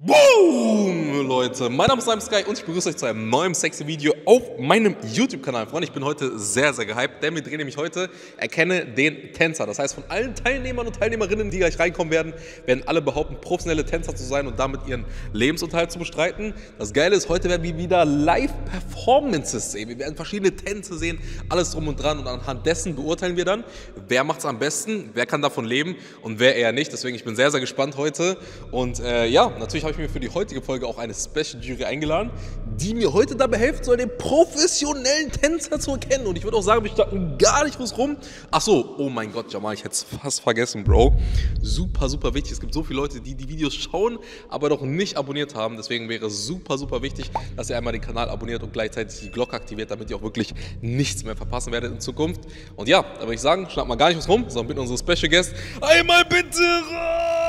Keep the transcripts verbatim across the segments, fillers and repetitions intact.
Boom, Leute, mein Name ist Slime Sky und ich begrüße euch zu einem neuen sexy Video auf meinem YouTube-Kanal. Freunde, ich bin heute sehr, sehr gehypt, denn wir drehen nämlich heute Erkenne den Tänzer. Das heißt, von allen Teilnehmern und Teilnehmerinnen, die gleich reinkommen werden, werden alle behaupten, professionelle Tänzer zu sein und damit ihren Lebensunterhalt zu bestreiten. Das Geile ist, heute werden wir wieder Live-Performances sehen. Wir werden verschiedene Tänze sehen, alles drum und dran, und anhand dessen beurteilen wir dann, wer macht es am besten, wer kann davon leben und wer eher nicht. Deswegen, ich bin sehr, sehr gespannt heute und äh, ja, natürlich habe ich mir für die heutige Folge auch eine Special Jury eingeladen, die mir heute dabei helfen soll, den professionellen Tänzer zu erkennen. Und ich würde auch sagen, wir starten gar nicht groß rum. Ach so, oh mein Gott, Jamal, ich hätte es fast vergessen, Bro. Super, super wichtig. Es gibt so viele Leute, die die Videos schauen, aber noch nicht abonniert haben. Deswegen wäre es super, super wichtig, dass ihr einmal den Kanal abonniert und gleichzeitig die Glocke aktiviert, damit ihr auch wirklich nichts mehr verpassen werdet in Zukunft. Und ja, da würde ich sagen, schnappen wir gar nicht was rum, sondern bitten unsere Special Guests einmal bitte rein!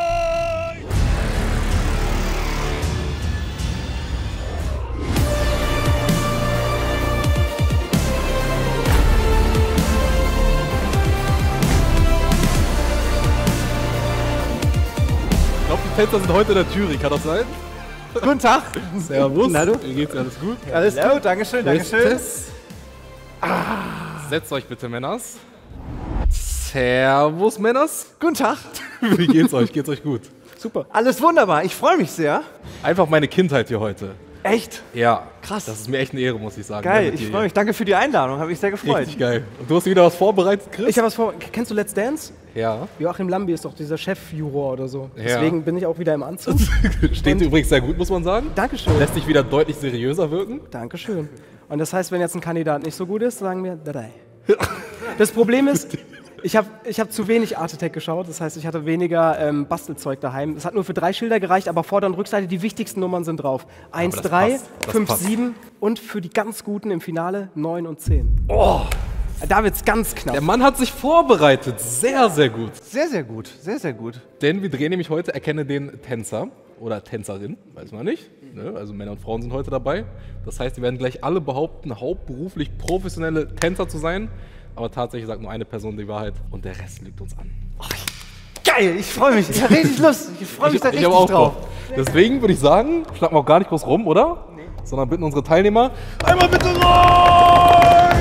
Ich glaube, die Tänzer sind heute in der Jury, kann das sein? Guten Tag. Servus. Na du? Wie geht's? Alles gut? Alles gut, dankeschön, dankeschön. Ah. Setzt euch bitte, Männers. Servus, Männers. Guten Tag. Wie geht's euch? Geht's euch gut? Super. Alles wunderbar, ich freue mich sehr. Einfach meine Kindheit hier heute. Echt? Ja. Krass. Das ist mir echt eine Ehre, muss ich sagen. Geil, ich freue mich. Danke für die Einladung, habe mich sehr gefreut. Richtig geil. Und du hast wieder was vorbereitet, Chris? Ich habe was vor. Kennst du Let's Dance? Ja. Joachim Lambi ist doch dieser Chefjuror oder so. Ja. Deswegen bin ich auch wieder im Anzug. Steht übrigens sehr gut, muss man sagen. Dankeschön. Lässt dich wieder deutlich seriöser wirken. Dankeschön. Und das heißt, wenn jetzt ein Kandidat nicht so gut ist, sagen wir drei. Das Problem ist, ich habe ich hab zu wenig Art Attack geschaut. Das heißt, ich hatte weniger ähm, Bastelzeug daheim. Es hat nur für drei Schilder gereicht, aber Vorder- und Rückseite, die wichtigsten Nummern sind drauf. eins, drei, fünf, sieben und für die ganz Guten im Finale neun und zehn. Oh! Da wird's ganz knapp. Der Mann hat sich vorbereitet. Sehr, sehr gut. Sehr, sehr gut. Sehr, sehr gut. Denn wir drehen nämlich heute Erkenne den Tänzer oder Tänzerin, weiß man nicht. Ne? Also Männer und Frauen sind heute dabei. Das heißt, die werden gleich alle behaupten, hauptberuflich professionelle Tänzer zu sein. Aber tatsächlich sagt nur eine Person die Wahrheit und der Rest lügt uns an. Ach, geil, ich freue mich. Ich habe richtig Lust. Ich freue mich ich, da ich richtig auch drauf. Bock. Deswegen würde ich sagen, schnappen wir auch gar nicht groß rum, oder? Nee. Sondern bitten unsere Teilnehmer einmal bitte rein!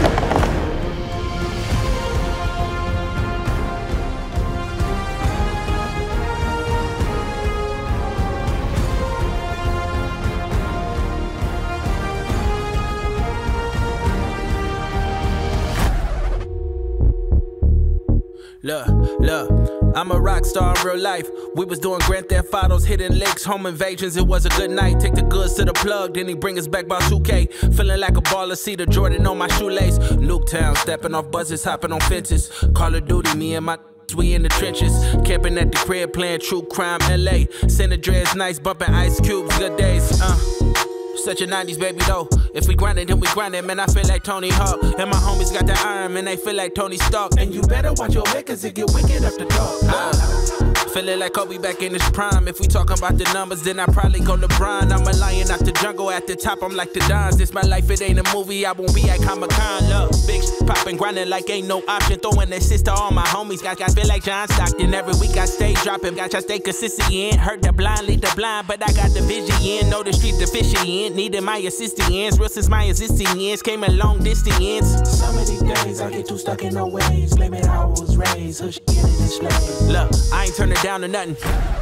Look, look, I'm a rock star in real life. We was doing Grand Theft Autos, hitting licks, home invasions. It was a good night. Take the goods to the plug, then he bring us back by two K. Feeling like a baller, see the Jordan on my shoelace. Nuketown, stepping off buses, hopping on fences. Call of Duty, me and my we in the trenches. Camping at the crib, playing true crime L A. Santa Dre's nice, bumping Ice Cubes, good days. Uh. Such a nineties baby though. If we grind it, then we grind it, man. I feel like Tony Hawk. And my homies got the iron, and they feel like Tony Stark. And you better watch your head, cause it get wicked up the dog. Uh, feeling like Kobe back in his prime. If we talking about the numbers, then I probably go LeBron. I'm a lion out the jungle, at the top, I'm like the Dons. This my life, it ain't a movie, I won't be at Comic-Con. Look, big popping, grinding like ain't no option. Throwing assist to all my homies. Got, got feel like John Stockton. Every week I stay dropping, got y'all stay consistent in. Hurt the blind, lead the blind, but I got the vision in. Know the streets the fishy in. Needed my assistance, real since my existing years. Came a long distance. Some of these days I get too stuck in no ways. Blame it how I was raised. Hush, get it and slave. Look, I ain't turning down to nothing.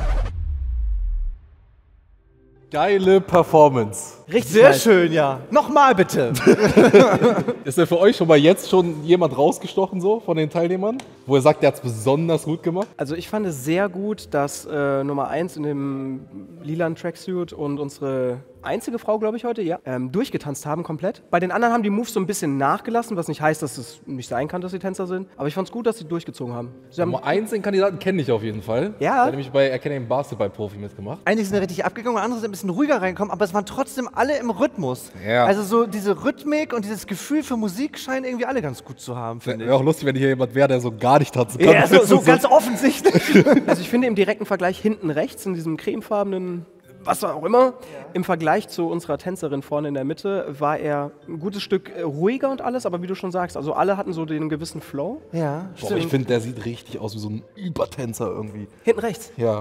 Geile Performance. Richtig sehr nice. Schön, ja. Nochmal bitte. Ist denn für euch schon mal jetzt schon jemand rausgestochen so von den Teilnehmern, wo ihr sagt, der hat es besonders gut gemacht? Also ich fand es sehr gut, dass äh, Nummer eins in dem lilanen Tracksuit und unsere einzige Frau, glaube ich, heute, ja, ähm, durchgetanzt haben komplett. Bei den anderen haben die Moves so ein bisschen nachgelassen, was nicht heißt, dass es nicht sein kann, dass sie Tänzer sind. Aber ich fand es gut, dass sie durchgezogen haben. Sie haben Nummer eins den Kandidaten kenne ich auf jeden Fall. Ja. Der hat nämlich bei Erkenne den Basketball-Profi mitgemacht. Einige sind richtig abgegangen und andere sind ein bisschen ruhiger reingekommen, aber es waren trotzdem alle im Rhythmus. Ja. Also so diese Rhythmik und dieses Gefühl für Musik scheinen irgendwie alle ganz gut zu haben, finde ich. Wäre auch lustig, wenn hier jemand wäre, der so gar nicht tanzen kann. Ja, so, so ganz offensichtlich. Also ich finde im direkten Vergleich hinten rechts in diesem cremefarbenen, was auch immer, ja. Im Vergleich zu unserer Tänzerin vorne in der Mitte war er ein gutes Stück ruhiger und alles, aber wie du schon sagst, also alle hatten so den gewissen Flow. Ja, Boah, ich finde, der sieht richtig aus wie so ein Übertänzer irgendwie. Hinten rechts? Ja.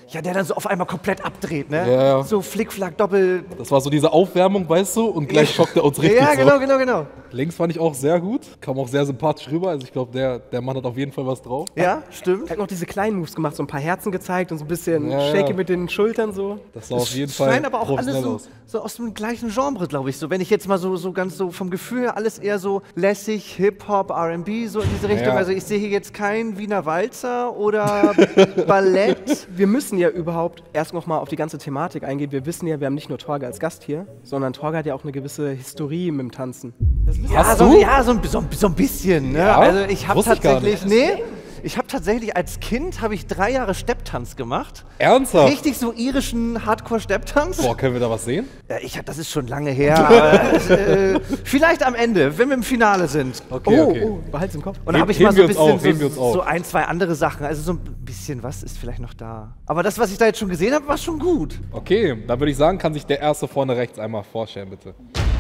Ja, der dann so auf einmal komplett abdreht, ne? Ja, ja. So Flickflack, Doppel... Das war so diese Aufwärmung, weißt du, und gleich schockt er uns richtig Ja, genau, so. genau, genau. Links fand ich auch sehr gut, kam auch sehr sympathisch rüber, also ich glaube, der, der Mann hat auf jeden Fall was drauf. Ja, stimmt. Er hat noch diese kleinen Moves gemacht, so ein paar Herzen gezeigt und so ein bisschen Ja, ja. shaky mit den Schultern so. Das sah auf jeden Fall Scheint aber auch alles professionell so, aus. so aus dem gleichen Genre, glaube ich. So, wenn ich jetzt mal so, so ganz so vom Gefühl her alles eher so lässig, Hip-Hop, R and B, so in diese Richtung. Ja. Also ich sehe hier jetzt kein Wiener Walzer oder Ballett. Wir müssen ja überhaupt erst noch mal auf die ganze Thematik eingehen. Wir wissen ja, wir haben nicht nur Torge als Gast hier, sondern Torge hat ja auch eine gewisse Historie mit dem Tanzen. Ja, Hast so, du? ja so, ein- so, ein- so ein bisschen. Ne? Ja? Also ich habe Wusste ich gar tatsächlich, nicht. nee, ich habe tatsächlich als Kind habe ich drei Jahre Stepptanz gemacht. Ernsthaft? Richtig so irischen Hardcore-Stepptanz. Boah, können wir da was sehen? Ja, ich hab, das ist schon lange her. aber, äh, vielleicht am Ende, wenn wir im Finale sind. Okay, oh, okay. oh, behalt's im Kopf. Und dann habe ich Heben mal so wir ein uns auf, bisschen heben wir uns so, auf. so ein, zwei andere Sachen. Also so ein bisschen was ist vielleicht noch da. Aber das, was ich da jetzt schon gesehen habe, war schon gut. Okay, dann würde ich sagen, kann sich der Erste vorne rechts einmal vorstellen, bitte.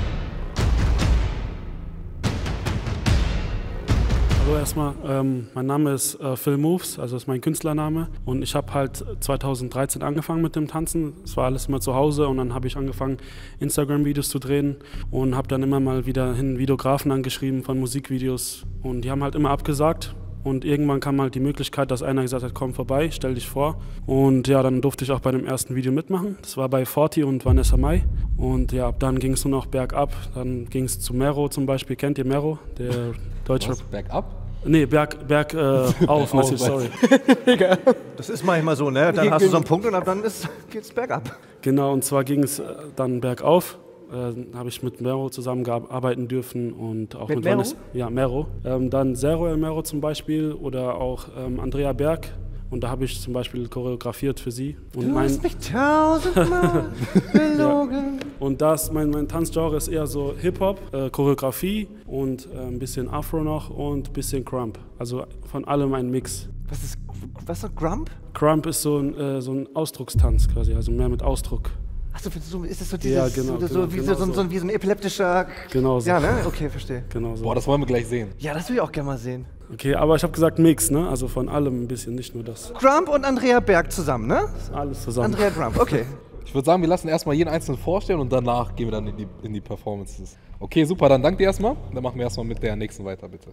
Hallo erstmal, ähm, mein Name ist äh, Phil Moves, also ist mein Künstlername und ich habe halt zweitausenddreizehn angefangen mit dem Tanzen. Es war alles immer zu Hause und dann habe ich angefangen Instagram-Videos zu drehen und habe dann immer mal wieder hin Videografen angeschrieben von Musikvideos und die haben halt immer abgesagt. Und irgendwann kam halt die Möglichkeit, dass einer gesagt hat, komm vorbei, stell dich vor. Und ja, dann durfte ich auch bei dem ersten Video mitmachen. Das war bei Forti und Vanessa Mai. Und ja, ab dann ging es nur noch bergab. Dann ging es zu Mero zum Beispiel. Kennt ihr Mero? Der deutsche... Was? Bergab? Nee, Berg, Berg äh, auf, natürlich, sorry. Das ist manchmal so, ne? Dann hast du so einen Punkt und ab dann ist, geht's bergab. Genau, und zwar ging es äh, dann bergauf. Äh, habe ich mit Mero zusammenarbeiten dürfen und auch Mit mit, Mero? Vanessa. Ja, Mero. Ähm, dann Zero El Mero zum Beispiel oder auch ähm, Andrea Berg. Und da habe ich zum Beispiel choreografiert für sie. Und Du mein, hast mich tausendmal belogen. Und das, mein, mein Tanzgenre ist eher so Hip-Hop, äh, Choreografie und äh, ein bisschen Afro noch und ein bisschen Crump. Also von allem ein Mix. Was ist, was ist Grump? Crump ist so ein, äh, so ein Ausdruckstanz quasi, also mehr mit Ausdruck. Achso, so, ist das so dieses, Ja, genau, so, genau, wie, genau so, so, so. wie so ein epileptischer... Genau so. Ja, ne? Okay, verstehe. Genau so. Boah, das wollen wir gleich sehen. Ja, das will ich auch gerne mal sehen. Okay, aber ich habe gesagt Mix, ne? Also von allem ein bisschen, nicht nur das. Grump und Andrea Berg zusammen, ne? Alles zusammen. Andrea Grump, okay. Ich würde sagen, wir lassen erstmal jeden Einzelnen vorstellen und danach gehen wir dann in die, in die Performances. Okay, super, dann danke dir erstmal. Dann machen wir erstmal mit der nächsten weiter, bitte.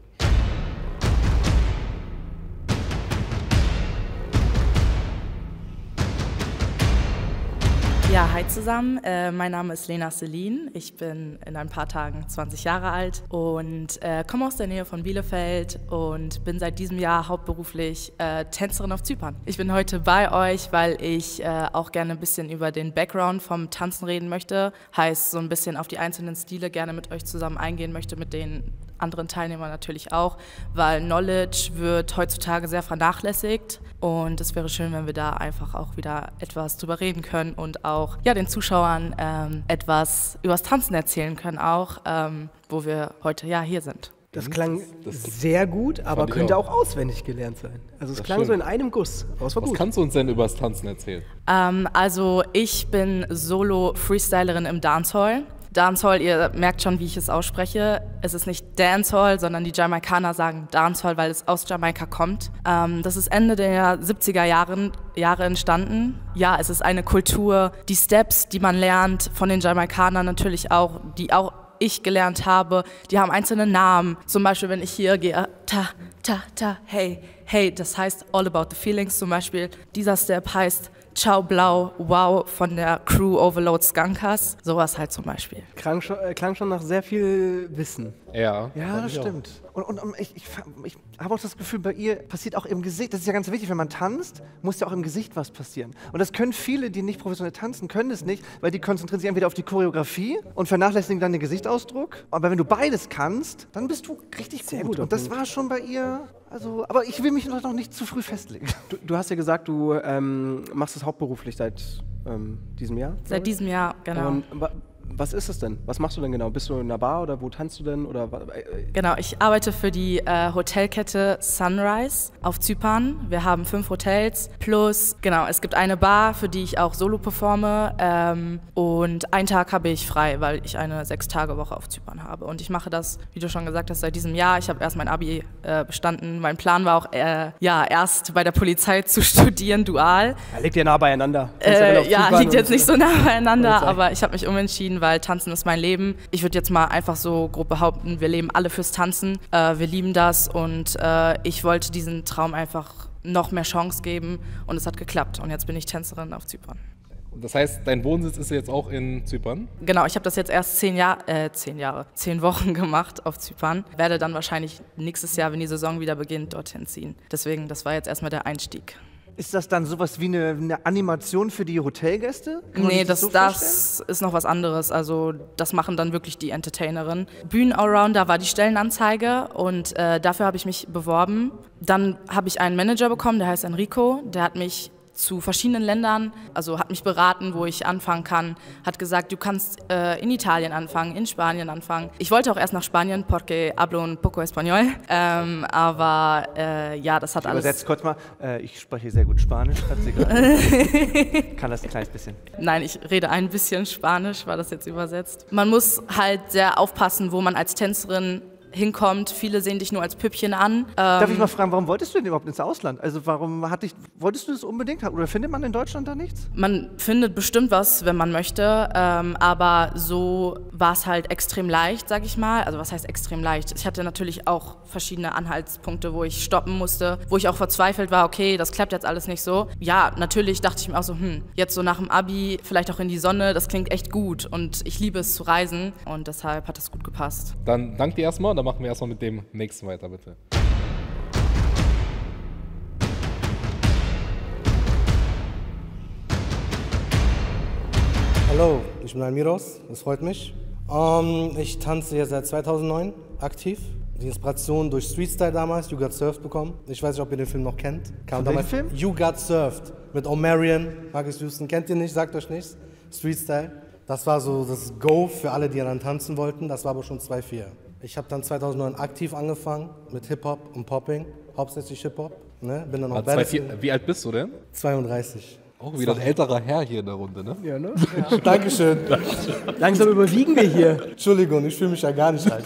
Ja, hi zusammen. Äh, mein Name ist Lena Selin. Ich bin in ein paar Tagen zwanzig Jahre alt und äh, komme aus der Nähe von Bielefeld und bin seit diesem Jahr hauptberuflich äh, Tänzerin auf Zypern. Ich bin heute bei euch, weil ich äh, auch gerne ein bisschen über den Background vom Tanzen reden möchte. Heißt, so ein bisschen auf die einzelnen Stile gerne mit euch zusammen eingehen möchte, mit den anderen Teilnehmern natürlich auch, weil Knowledge wird heutzutage sehr vernachlässigt und es wäre schön, wenn wir da einfach auch wieder etwas drüber reden können und auch ja, den Zuschauern ähm, etwas übers Tanzen erzählen können auch, ähm, wo wir heute ja hier sind. Das klang Das sehr gut, aber ich könnte auch. auch auswendig gelernt sein. Also es Das klang so stimmt. in einem Guss. Aber es war Was gut. kannst du uns denn über das Tanzen erzählen? Ähm, also ich bin Solo-Freestylerin im Dancehall. Dancehall, ihr merkt schon, wie ich es ausspreche. Es ist nicht Dancehall, sondern die Jamaikaner sagen Dancehall, weil es aus Jamaika kommt. Ähm, das ist Ende der siebziger Jahren, Jahre entstanden. Ja, es ist eine Kultur, die Steps, die man lernt von den Jamaikanern natürlich auch, die auch ich gelernt habe, die haben einzelne Namen. Zum Beispiel, wenn ich hier gehe, ta, ta, ta, hey, hey, das heißt All About the Feelings zum Beispiel. Dieser Step heißt Ciao Blau, wow von der Crew Overload Skunkers. Sowas halt zum Beispiel. Klang schon, äh, klang schon nach sehr viel Wissen. Ja. Ja, fand das ich auch. stimmt. Und, und, und ich, ich, ich habe auch das Gefühl, bei ihr passiert auch im Gesicht, das ist ja ganz wichtig, wenn man tanzt, muss ja auch im Gesicht was passieren. Und das können viele, die nicht professionell tanzen, können es nicht, weil die konzentrieren sich entweder auf die Choreografie und vernachlässigen dann den Gesichtsausdruck. Aber wenn du beides kannst, dann bist du richtig Sehr gut. guter Und das Punkt. war schon bei ihr, also, aber ich will mich noch noch nicht zu früh festlegen. Du, du hast ja gesagt, du ähm, machst es hauptberuflich seit ähm, diesem Jahr. glaub Seit ich. diesem Jahr, genau. Und wa- Was ist es denn? Was machst du denn genau? Bist du in einer Bar oder wo tanzt du denn? Oder, äh, Genau, ich arbeite für die äh, Hotelkette Sunrise auf Zypern. Wir haben fünf Hotels plus, genau, es gibt eine Bar, für die ich auch solo performe ähm, und einen Tag habe ich frei, weil ich eine Sechs-Tage-Woche auf Zypern habe. Und ich mache das, wie du schon gesagt hast, seit diesem Jahr. Ich habe erst mein Abi äh, bestanden. Mein Plan war auch, äh, ja, erst bei der Polizei zu studieren, dual. Ja, liegt ihr nah beieinander? Äh, ja, liegt jetzt nicht so nah beieinander, Polizei. aber ich habe mich umentschieden, weil Tanzen ist mein Leben. Ich würde jetzt mal einfach so grob behaupten, wir leben alle fürs Tanzen. Äh, wir lieben das und äh, ich wollte diesen Traum einfach noch mehr Chance geben und es hat geklappt. Und jetzt bin ich Tänzerin auf Zypern. Das heißt, dein Wohnsitz ist jetzt auch in Zypern? Genau, ich habe das jetzt erst zehn Jahre, äh, zehn Jahre, zehn Wochen gemacht auf Zypern. Werde dann wahrscheinlich nächstes Jahr, wenn die Saison wieder beginnt, dorthin ziehen. Deswegen, das war jetzt erstmal der Einstieg. Ist das dann sowas wie eine, eine Animation für die Hotelgäste? Kann man Nee, sich das, so das ist noch was anderes. Also das machen dann wirklich die Entertainerinnen. Bühnen-Allrounder war die Stellenanzeige und äh, dafür habe ich mich beworben. Dann habe ich einen Manager bekommen, der heißt Enrico. Der hat mich zu verschiedenen Ländern, also hat mich beraten, wo ich anfangen kann, hat gesagt, du kannst äh, in Italien anfangen, in Spanien anfangen. Ich wollte auch erst nach Spanien, porque hablo un poco español, ähm, aber äh, ja, das hat alles... Übersetzt kurz mal, äh, ich spreche sehr gut Spanisch, hat sie gerade. Kann das ein kleines bisschen. Nein, ich rede ein bisschen Spanisch, war das jetzt übersetzt. Man muss halt sehr aufpassen, wo man als Tänzerin hinkommt. Viele sehen dich nur als Püppchen an. Darf Ähm, ich mal fragen, warum wolltest du denn überhaupt ins Ausland? Also warum hat dich, wolltest du das unbedingt haben? Oder findet man in Deutschland da nichts? Man findet bestimmt was, wenn man möchte, ähm, aber so war es halt extrem leicht, sag ich mal. Also was heißt extrem leicht? Ich hatte natürlich auch verschiedene Anhaltspunkte, wo ich stoppen musste, wo ich auch verzweifelt war, okay, das klappt jetzt alles nicht so. Ja, natürlich dachte ich mir auch so, hm, jetzt so nach dem Abi, vielleicht auch in die Sonne, das klingt echt gut und ich liebe es zu reisen und deshalb hat das gut gepasst. Dann danke dir erstmal und dann machen wir erstmal mit dem nächsten weiter, bitte. Hallo, ich bin Almiros, das freut mich. Ähm, ich tanze hier seit zweitausendneun aktiv. Die Inspiration durch Streetstyle damals, You Got Served, bekommen. Ich weiß nicht, ob ihr den Film noch kennt. Kam Von damals welchem Film? You Got Served mit Omarion, Marcus Houston. Kennt ihr nicht, sagt euch nichts. Streetstyle. Das war so das Go für alle, die dann tanzen wollten. Das war aber schon zwei vier. Ich habe dann zweitausendneun aktiv angefangen mit Hip-Hop und Popping. Hauptsächlich Hip-Hop. Ne? Bin dann auch Zwei, vier, wie alt bist du denn? zweiunddreißig. Auch wieder ein älterer Herr hier in der Runde, ne? ja, ne? Dankeschön. Langsam überwiegen wir hier. Entschuldigung, ich fühle mich ja gar nicht alt.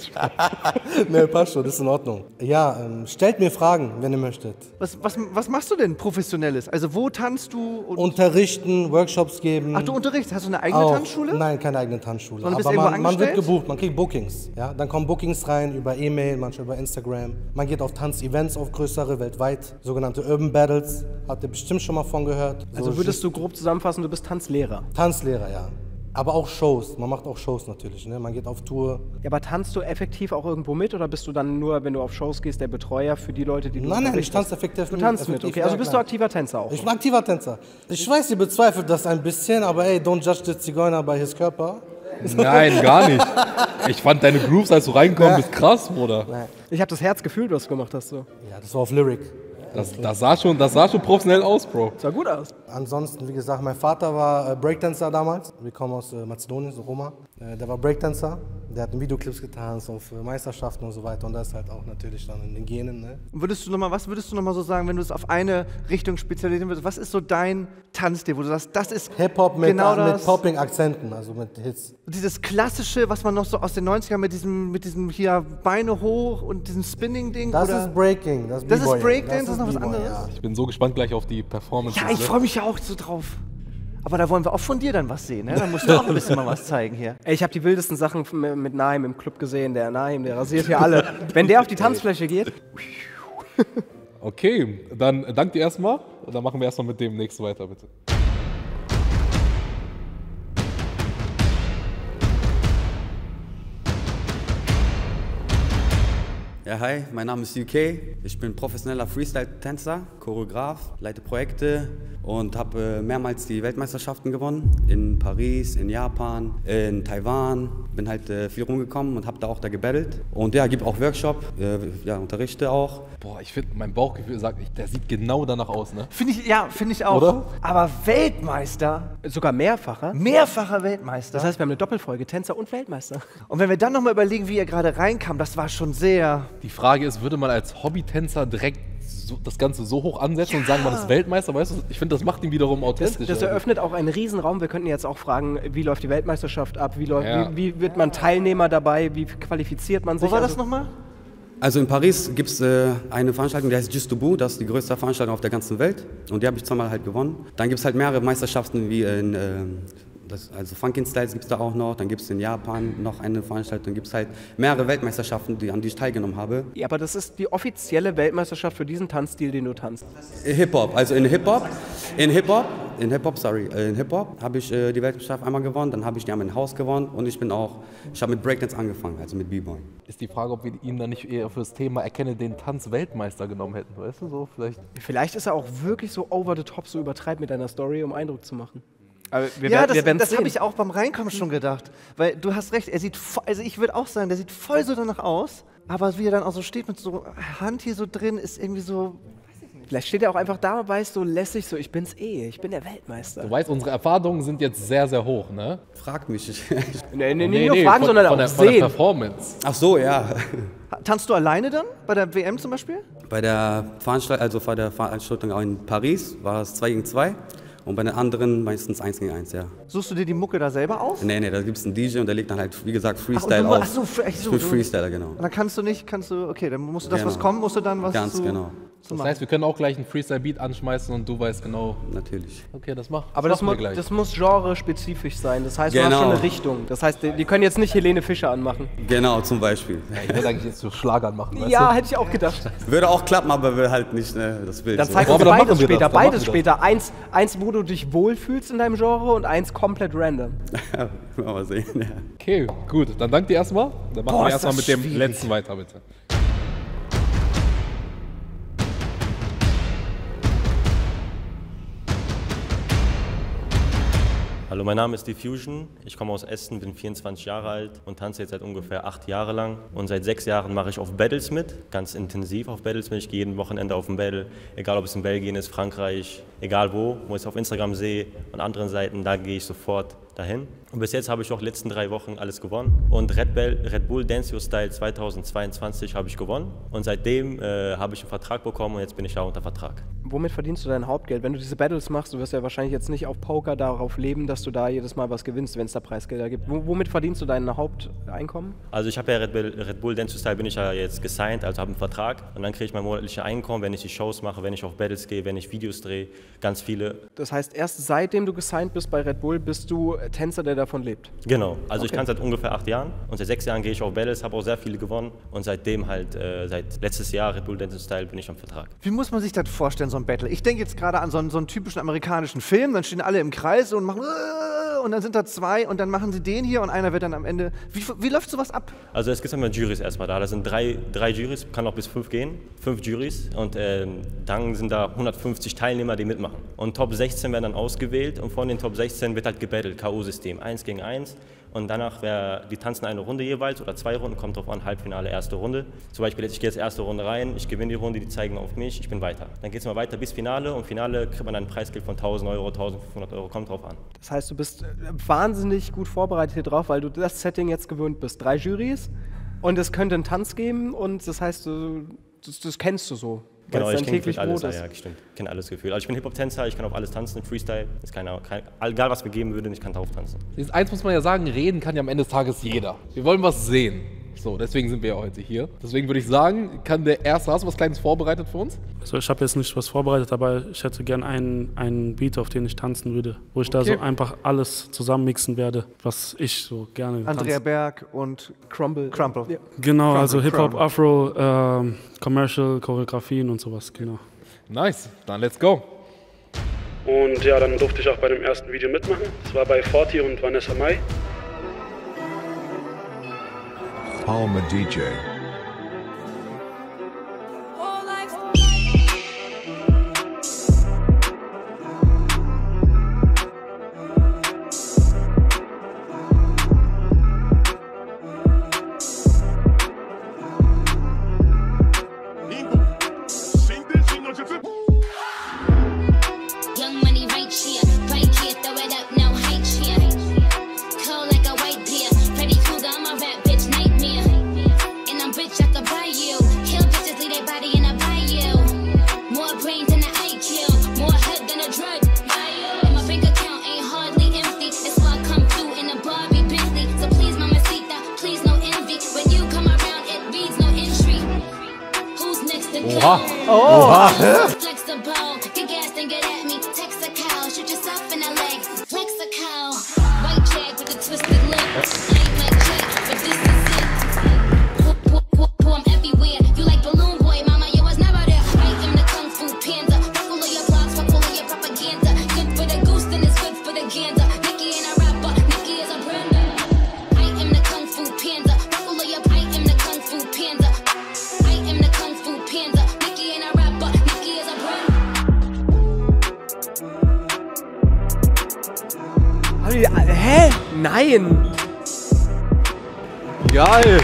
Ne, passt schon, das ist in Ordnung. Ja, ähm, stellt mir Fragen, wenn ihr möchtet. Was, was, was machst du denn Professionelles? Also wo tanzt du? Und Unterrichten, Workshops geben. Ach, du unterrichtest? Hast du eine eigene Auch. Tanzschule? Nein, keine eigene Tanzschule. Sondern bist Aber irgendwo man, man wird angestellt? gebucht, man kriegt Bookings. Ja? Dann kommen Bookings rein über E-Mail, manchmal über Instagram. Man geht auf Tanzevents, auf größere, weltweit. Sogenannte Urban Battles. Habt ihr bestimmt schon mal von gehört. Also So würdest du grob zusammenfassen, du bist Tanzlehrer. Tanzlehrer, ja. Aber auch Shows. Man macht auch Shows natürlich. Ne? Man geht auf Tour. Ja, aber tanzt du effektiv auch irgendwo mit oder bist du dann nur, wenn du auf Shows gehst, der Betreuer für die Leute, die du Nein, nein, ich unterrichtest? tanze effektiv Du tanzt mit, effektiv, okay. ja, Also bist du klar. aktiver Tänzer auch? Ich bin aktiver Tänzer. Ich weiß, ihr bezweifelt das ein bisschen, aber ey, don't judge the Zigeuner by his Körper. Nein, gar nicht. Ich fand deine Grooves, als du reingekommen bist, krass, Bruder. Ich habe das Herz gefühlt, was du gemacht hast. So. Ja, das war auf Lyric. Das, das, sah schon, das sah schon professionell aus, Bro. Sah gut aus. Ansonsten, wie gesagt, mein Vater war äh, Breakdancer damals. Wir kommen aus äh, Mazedonien, so Roma. Äh, der war Breakdancer. Der hat in Videoclips getanzt auf äh, Meisterschaften und so weiter. Und das ist halt auch natürlich dann in den Genen. Ne? Und würdest du noch mal, was würdest du noch mal so sagen, wenn du es auf eine Richtung spezialisieren würdest? Was ist so dein Tanzstil, wo du sagst, das ist Hip-Hop mit, genau äh, das? mit Popping-Akzenten, also mit Hits. Dieses klassische, was man noch so aus den neunzigern mit diesem, mit diesem hier Beine hoch und diesem Spinning-Ding? Das oder? ist Breaking. Das, Das ist B-Boying. Breakdance, das ist noch was B-Boy, anderes? ja. Ich bin so gespannt gleich auf die Performance. Ja, ich freue mich ja auch so drauf. Aber da wollen wir auch von dir dann was sehen, ne? Da musst du auch ein bisschen mal was zeigen hier. Ey, ich habe die wildesten Sachen mit mit Naim im Club gesehen. Der Naim, der rasiert hier alle. Wenn der auf die Tanzfläche geht. Okay, dann danke dir erstmal und dann machen wir erstmal mit dem nächsten weiter, bitte. Ja, hi, mein Name ist U K. Ich bin professioneller Freestyle-Tänzer, Choreograf, leite Projekte und habe äh, mehrmals die Weltmeisterschaften gewonnen. In Paris, in Japan, in Taiwan. Bin halt äh, viel rumgekommen und habe da auch da gebattelt. Und ja, gebe auch Workshop, äh, ja, unterrichte auch. Boah, ich finde, mein Bauchgefühl sagt, ich, der sieht genau danach aus, ne? Finde ich, ja, finde ich auch. Oder? Aber Weltmeister, Sogar mehrfacher. mehrfacher Weltmeister. Das heißt, wir haben eine Doppelfolge, Tänzer und Weltmeister. Und wenn wir dann nochmal überlegen, wie er gerade reinkam, das war schon sehr... Die Frage ist, würde man als Hobbytänzer direkt so, das Ganze so hoch ansetzen und sagen, man ist Weltmeister, weißt du? Ich finde, das macht ihn wiederum Das, authentisch. das eröffnet auch einen Riesenraum. Wir könnten jetzt auch fragen, wie läuft die Weltmeisterschaft ab? Wie, läuft, Ja. wie, wie wird man Teilnehmer dabei? Wie qualifiziert man sich? Wo war Also- das nochmal? Also in Paris gibt es äh, eine Veranstaltung, die heißt Just Debout, das ist die größte Veranstaltung auf der ganzen Welt und die habe ich zweimal halt gewonnen. Dann gibt es halt mehrere Meisterschaften wie in, äh, das, also Funkin' Styles gibt es da auch noch, dann gibt es in Japan noch eine Veranstaltung, gibt es halt mehrere Weltmeisterschaften, die, an die ich teilgenommen habe. Ja, aber das ist die offizielle Weltmeisterschaft für diesen Tanzstil, den du tanzt. Hip-Hop, also in Hip-Hop, in Hip-Hop, in Hip-Hop, sorry, in Hip-Hop habe ich äh, die Weltmeisterschaft einmal gewonnen, dann habe ich die einmal in Haus gewonnen und ich bin auch, ich habe mit Breakdance angefangen, also mit B-Boy. Ist die Frage, ob wir ihn dann nicht eher fürs Thema Erkenne den Tanz Weltmeister genommen hätten, weißt du, so vielleicht. Vielleicht ist er auch wirklich so over the top, so übertreibt mit deiner Story, um Eindruck zu machen. Aber wir Ja, werden- das, wir werden's das habe sehen. ich auch beim Reinkommen schon gedacht. Weil du hast recht, er sieht, vo- also ich würde auch sagen, der sieht voll so danach aus, aber wie er dann auch so steht mit so Hand hier so drin, ist irgendwie so... Vielleicht steht er auch einfach da und weiß so lässig so, ich bin's eh, ich bin der Weltmeister. Du weißt, unsere Erwartungen sind jetzt sehr, sehr hoch, ne? Frag mich. Ich, Nee, nee, nicht nur fragen, von, sondern von auch der, von der sehen. Performance. Ach so, ja. Tanzt du alleine dann? Bei der W M zum Beispiel? Bei der Veranstaltung, also bei der Veranstaltung auch in Paris war es zwei gegen zwei und bei den anderen meistens eins gegen eins, ja. Suchst du dir die Mucke da selber aus? Nee, nee, da gibt es einen D J und der legt dann halt, wie gesagt, Ach, Freestyle und du, auf. ach so, ach so, Ich bin du- Freestyler, genau. Und dann kannst du nicht, kannst du, okay, dann musst du das, Genau. was kommt, musst du dann was Ganz zu, genau. zu Das machen. heißt, wir können auch gleich einen Freestyle-Beat anschmeißen und du weißt genau, Natürlich. okay, das mach, Aber das, machen mu wir gleich. das muss genre-spezifisch sein. Das heißt, du hast Genau. schon eine Richtung. Das heißt, die, die können jetzt nicht Helene Fischer anmachen. Genau, zum Beispiel. ich würde eigentlich jetzt so Schlagern machen, weißt Ja, du? hätte ich auch gedacht. Würde auch klappen, aber will halt nicht ne, das Bild. Dann so. zeig Boah, uns aber dann beides machen wir später. das, dann Beides machen wir später. Eins, eins, wo du dich wohlfühlst in deinem Genre und eins komplett random. Mal sehen, ja. Okay, gut. Dann danke dir erstmal. Dann machen Boah, wir ist erstmal das mit dem schwierig. letzten weiter, bitte. Hallo, mein Name ist Diffusion. Ich komme aus Essen, bin vierundzwanzig Jahre alt und tanze jetzt seit ungefähr acht Jahre lang. Und seit sechs Jahren mache ich auf Battles mit, ganz intensiv auf Battles mit. Ich gehe jeden Wochenende auf ein Battle, egal ob es in Belgien ist, Frankreich, egal wo, wo ich es auf Instagram sehe und anderen Seiten, da gehe ich sofort dahin. Und bis jetzt habe ich auch die letzten drei Wochen alles gewonnen. Und Red Bull, Red Bull Dance Your Style zweitausendzweiundzwanzig habe ich gewonnen. Und seitdem äh, habe ich einen Vertrag bekommen und jetzt bin ich da unter Vertrag. Womit verdienst du dein Hauptgeld? Wenn du diese Battles machst, du wirst ja wahrscheinlich jetzt nicht auf Poker darauf leben, dass du da jedes Mal was gewinnst, wenn es da Preisgelder gibt. W womit verdienst du dein Haupteinkommen? Also ich habe ja Red Bull, Red Bull Dance Your Style bin ich ja jetzt gesigned, also habe einen Vertrag. Und dann kriege ich mein monatliches Einkommen, wenn ich die Shows mache, wenn ich auf Battles gehe, wenn ich Videos drehe, ganz viele. Das heißt, erst seitdem du gesigned bist bei Red Bull, bist du Tänzer, der davon lebt. Genau, also ich Okay. kann seit ungefähr acht Jahren und seit sechs Jahren gehe ich auf Battles, habe auch sehr viele gewonnen und seitdem halt, äh, seit letztes Jahr Red Bull Dance Style bin ich am Vertrag. Wie muss man sich das vorstellen, so ein Battle? Ich denke jetzt gerade an so einen, so einen typischen amerikanischen Film, dann stehen alle im Kreis und machen äh, und dann sind da zwei und dann machen sie den hier und einer wird dann am Ende. Wie, wie läuft sowas ab? Also es gibt immer Juries erstmal da, da sind drei, drei Juries, kann auch bis fünf gehen, fünf Juries und ähm, dann sind da hundertfünfzig Teilnehmer, die mitmachen. Und Top sechzehn werden dann ausgewählt und von den Top sechzehn wird halt gebattelt, K O-System, eins gegen eins. Und danach, wer, die tanzen eine Runde jeweils oder zwei Runden, kommt drauf an, Halbfinale, erste Runde. Zum Beispiel jetzt, ich gehe jetzt erste Runde rein, ich gewinne die Runde, die zeigen auf mich, ich bin weiter. Dann geht es mal weiter bis Finale und Finale kriegt man dann ein Preisgeld von tausend Euro, tausendfünfhundert Euro, kommt drauf an. Das heißt, du bist äh, wahnsinnig gut vorbereitet hier drauf, weil du das Setting jetzt gewöhnt bist. Drei Juries und es könnte einen Tanz geben und das heißt, du, das, das kennst du so. weil Genau, es ich dein kenne täglich alles, Brot ja, ist. ja, stimmt. Ich kenne alles Gefühl. Also ich bin Hip-Hop-Tänzer, ich kann auf alles tanzen, Freestyle, ist keine, kein, egal was wir geben würden, ich kann drauf tanzen. Jetzt eins muss man ja sagen, reden kann ja am Ende des Tages jeder. Wir wollen was sehen. So, deswegen sind wir ja heute hier. Deswegen würde ich sagen, kann der erste, hast du was Kleines vorbereitet für uns? Also ich habe jetzt nicht was vorbereitet, aber ich hätte gern einen, einen Beat, auf den ich tanzen würde, wo ich da Okay. so einfach alles zusammenmixen werde, was ich so gerne Andrea tanze. Berg und Crumble. Crumple. Ja. Genau, Crumble, also Hip-Hop, Crumble. Afro, ähm, Commercial, Choreografien und sowas, genau. Nice, dann let's go. Und ja, dann durfte ich auch bei dem ersten Video mitmachen. Das war bei Forti und Vanessa Mai. Alma D J. Oha. Oha. Hä? Nein! Geil!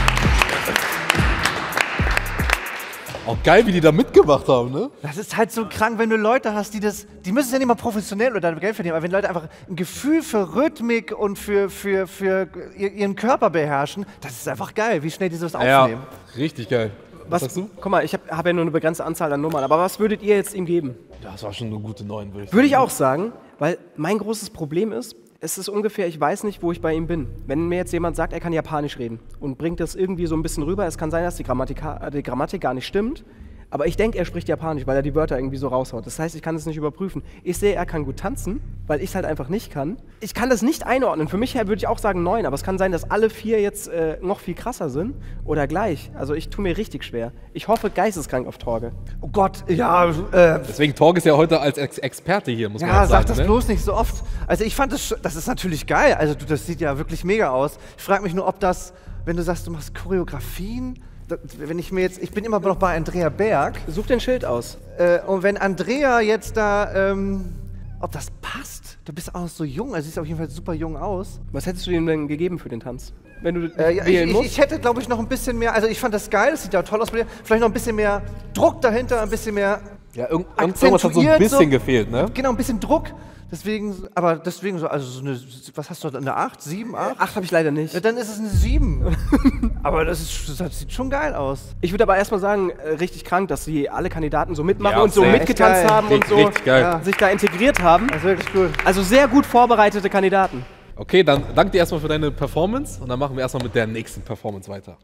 Auch geil, wie die da mitgemacht haben, ne? Das ist halt so krank, wenn du Leute hast, die das, die müssen ja nicht mal professionell oder Geld verdienen, aber wenn Leute einfach ein Gefühl für Rhythmik und für, für, für ihren Körper beherrschen, das ist einfach geil, wie schnell die sowas aufnehmen. Ja, richtig geil. Was, Was sagst du? Guck mal, ich habe hab ja nur eine begrenzte Anzahl an Nummern, aber was würdet ihr jetzt ihm geben? Ja, das war schon eine gute neun, würde ich sagen. Würde ich auch sagen, weil mein großes Problem ist, es ist ungefähr, ich weiß nicht, wo ich bei ihm bin. Wenn mir jetzt jemand sagt, er kann Japanisch reden und bringt das irgendwie so ein bisschen rüber, es kann sein, dass die Grammatik, die Grammatik gar nicht stimmt, aber ich denke, er spricht Japanisch, weil er die Wörter irgendwie so raushaut. Das heißt, ich kann es nicht überprüfen. Ich sehe, er kann gut tanzen, weil ich es halt einfach nicht kann. Ich kann das nicht einordnen. Für mich würde ich auch sagen neun, aber es kann sein, dass alle vier jetzt äh, noch viel krasser sind oder gleich. Also ich tue mir richtig schwer. Ich hoffe geisteskrank auf Torge. Oh Gott, ja. Äh, Deswegen Torge ist ja heute als Ex Experte hier, muss man ja, halt sagen. sag das ne? bloß nicht so oft. Also ich fand das, das ist natürlich geil. Also du, das sieht ja wirklich mega aus. Ich frage mich nur, ob das, wenn du sagst, du machst Choreografien, da, wenn ich mir jetzt, ich bin immer noch bei Andrea Berg. Such den Schild aus. Äh, und wenn Andrea jetzt da, ähm, ob das passt? Du bist auch noch so jung, also siehst auf jeden Fall super jung aus. Was hättest du ihm denn gegeben für den Tanz? Wenn du Äh, ja, ich, wählen ich, musst? ich hätte, glaube ich, noch ein bisschen mehr, also ich fand das geil, das sieht ja toll aus bei dir. Vielleicht noch ein bisschen mehr Druck dahinter, ein bisschen mehr Ja, irgend, irgendwas hat so ein akzentuiert, bisschen so. gefehlt, ne? Genau, ein bisschen Druck. Deswegen, aber deswegen so, also so eine, was hast du, eine acht, sieben, acht? Acht habe ich leider nicht. Ja, dann ist es eine sieben. Aber das, ist, das sieht schon geil aus. Ich würde aber erstmal sagen, äh, richtig krank, dass sie alle Kandidaten so mitmachen Ja, und so safe. mitgetanzt Echt geil. haben und Richtig, so richtig geil. Ja. sich da integriert haben. Das ist wirklich cool. Also sehr gut vorbereitete Kandidaten. Okay, dann danke dir erstmal für deine Performance und dann machen wir erstmal mit der nächsten Performance weiter.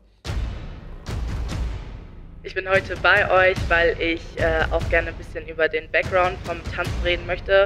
Ich bin heute bei euch, weil ich äh, auch gerne ein bisschen über den Background vom Tanzen reden möchte.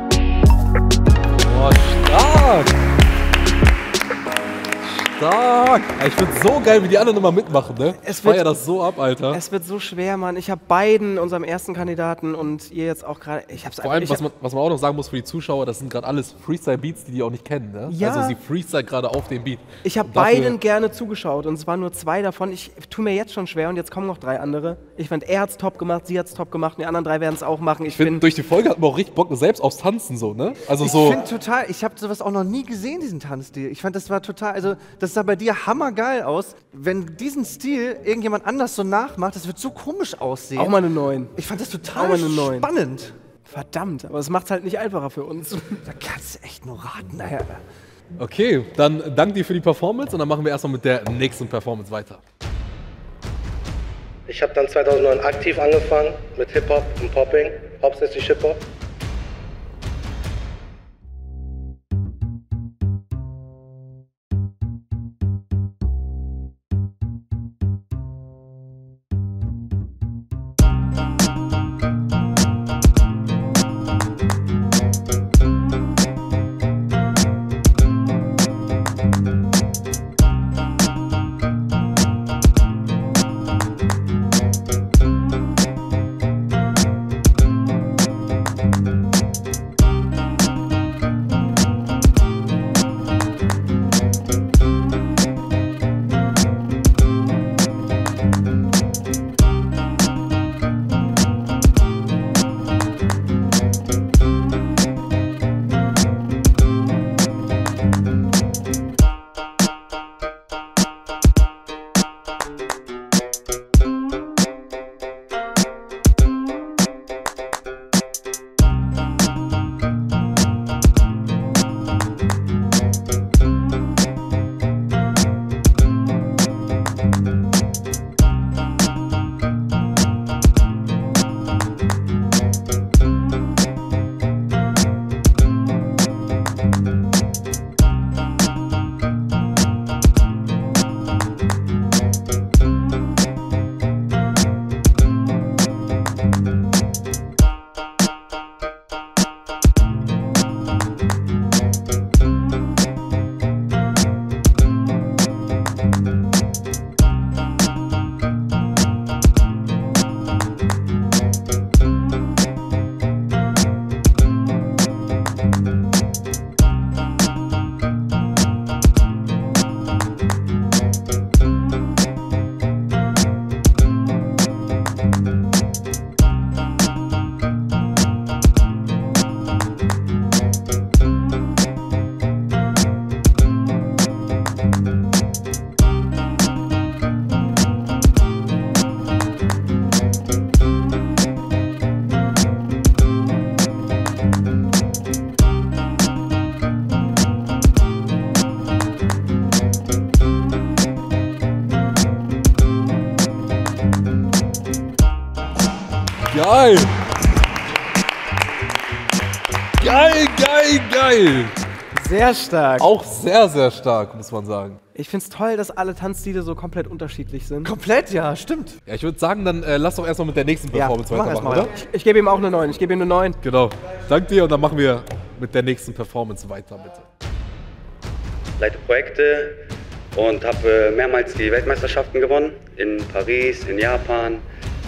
Stark! fuck. Ich find's so geil, wie die anderen immer mitmachen, ne? Es Ich feier wird- das so ab, Alter. Es wird so schwer, Mann. Ich habe beiden, unserem ersten Kandidaten und ihr jetzt auch gerade. Ich hab's Vor allem, ich was hab, man, was man auch noch sagen muss für die Zuschauer, das sind gerade alles Freestyle-Beats, die die auch nicht kennen, ne? Ja. Also sie freestyle gerade auf dem Beat. ich habe Und dafür- beiden gerne zugeschaut und es waren nur zwei davon. Ich tue mir jetzt schon schwer und jetzt kommen noch drei andere. Ich fand, er hat's top gemacht, sie hat's top gemacht und die anderen drei werden es auch machen. Ich, Ich finde, bin. durch die Folge hat man auch richtig Bock selbst aufs Tanzen, so, ne? Also Ich so. finde total, ich habe sowas auch noch nie gesehen, diesen Tanzstil. Ich fand, das war total, also das sah bei dir hammergeil aus. Wenn diesen Stil irgendjemand anders so nachmacht, das wird so komisch aussehen. Auch mal eine neun. Ich fand das Auch total mal eine neun. spannend. Verdammt, aber es macht's halt nicht einfacher für uns. Da kannst du echt nur raten. Naja. Okay, dann danke dir für die Performance und dann machen wir erstmal mit der nächsten Performance weiter. Ich habe dann zweitausendneun aktiv angefangen mit Hip-Hop und Popping, hauptsächlich Hip-Hop. Geil! Geil, geil, geil! Sehr stark. Auch sehr, sehr stark, muss man sagen. Ich find's toll, dass alle Tanzstile so komplett unterschiedlich sind. Komplett, ja, stimmt. Ja, ich würde sagen, dann äh, lass doch erstmal mit der nächsten Ja, Performance mach weitermachen, erst mal. oder? Ich, ich gebe ihm auch eine neun. Ich gebe ihm eine neun. Genau. Dank dir und dann machen wir mit der nächsten Performance weiter, bitte. Leite Projekte und habe äh, mehrmals die Weltmeisterschaften gewonnen. In Paris, in Japan.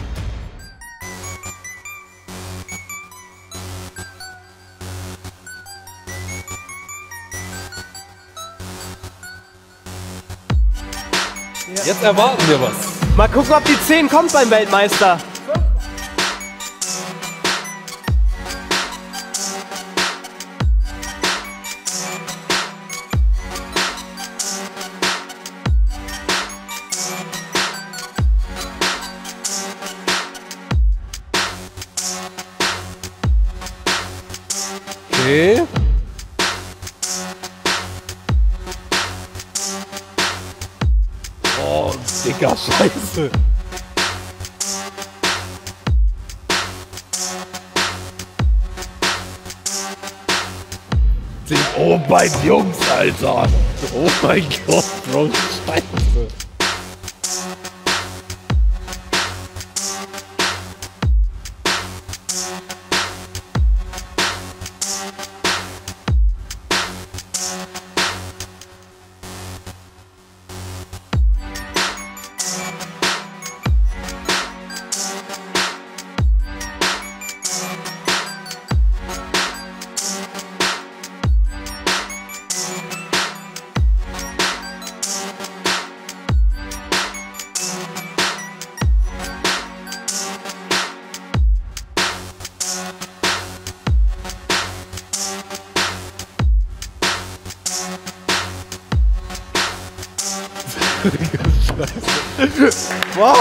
Jetzt erwarten wir was. Mal gucken, ob die zehn kommt beim Weltmeister. Okay. Oh, dicker Scheiße. Den oh mein Jungs, Alter. Oh mein Gott, Bro, Scheiße. Fuck.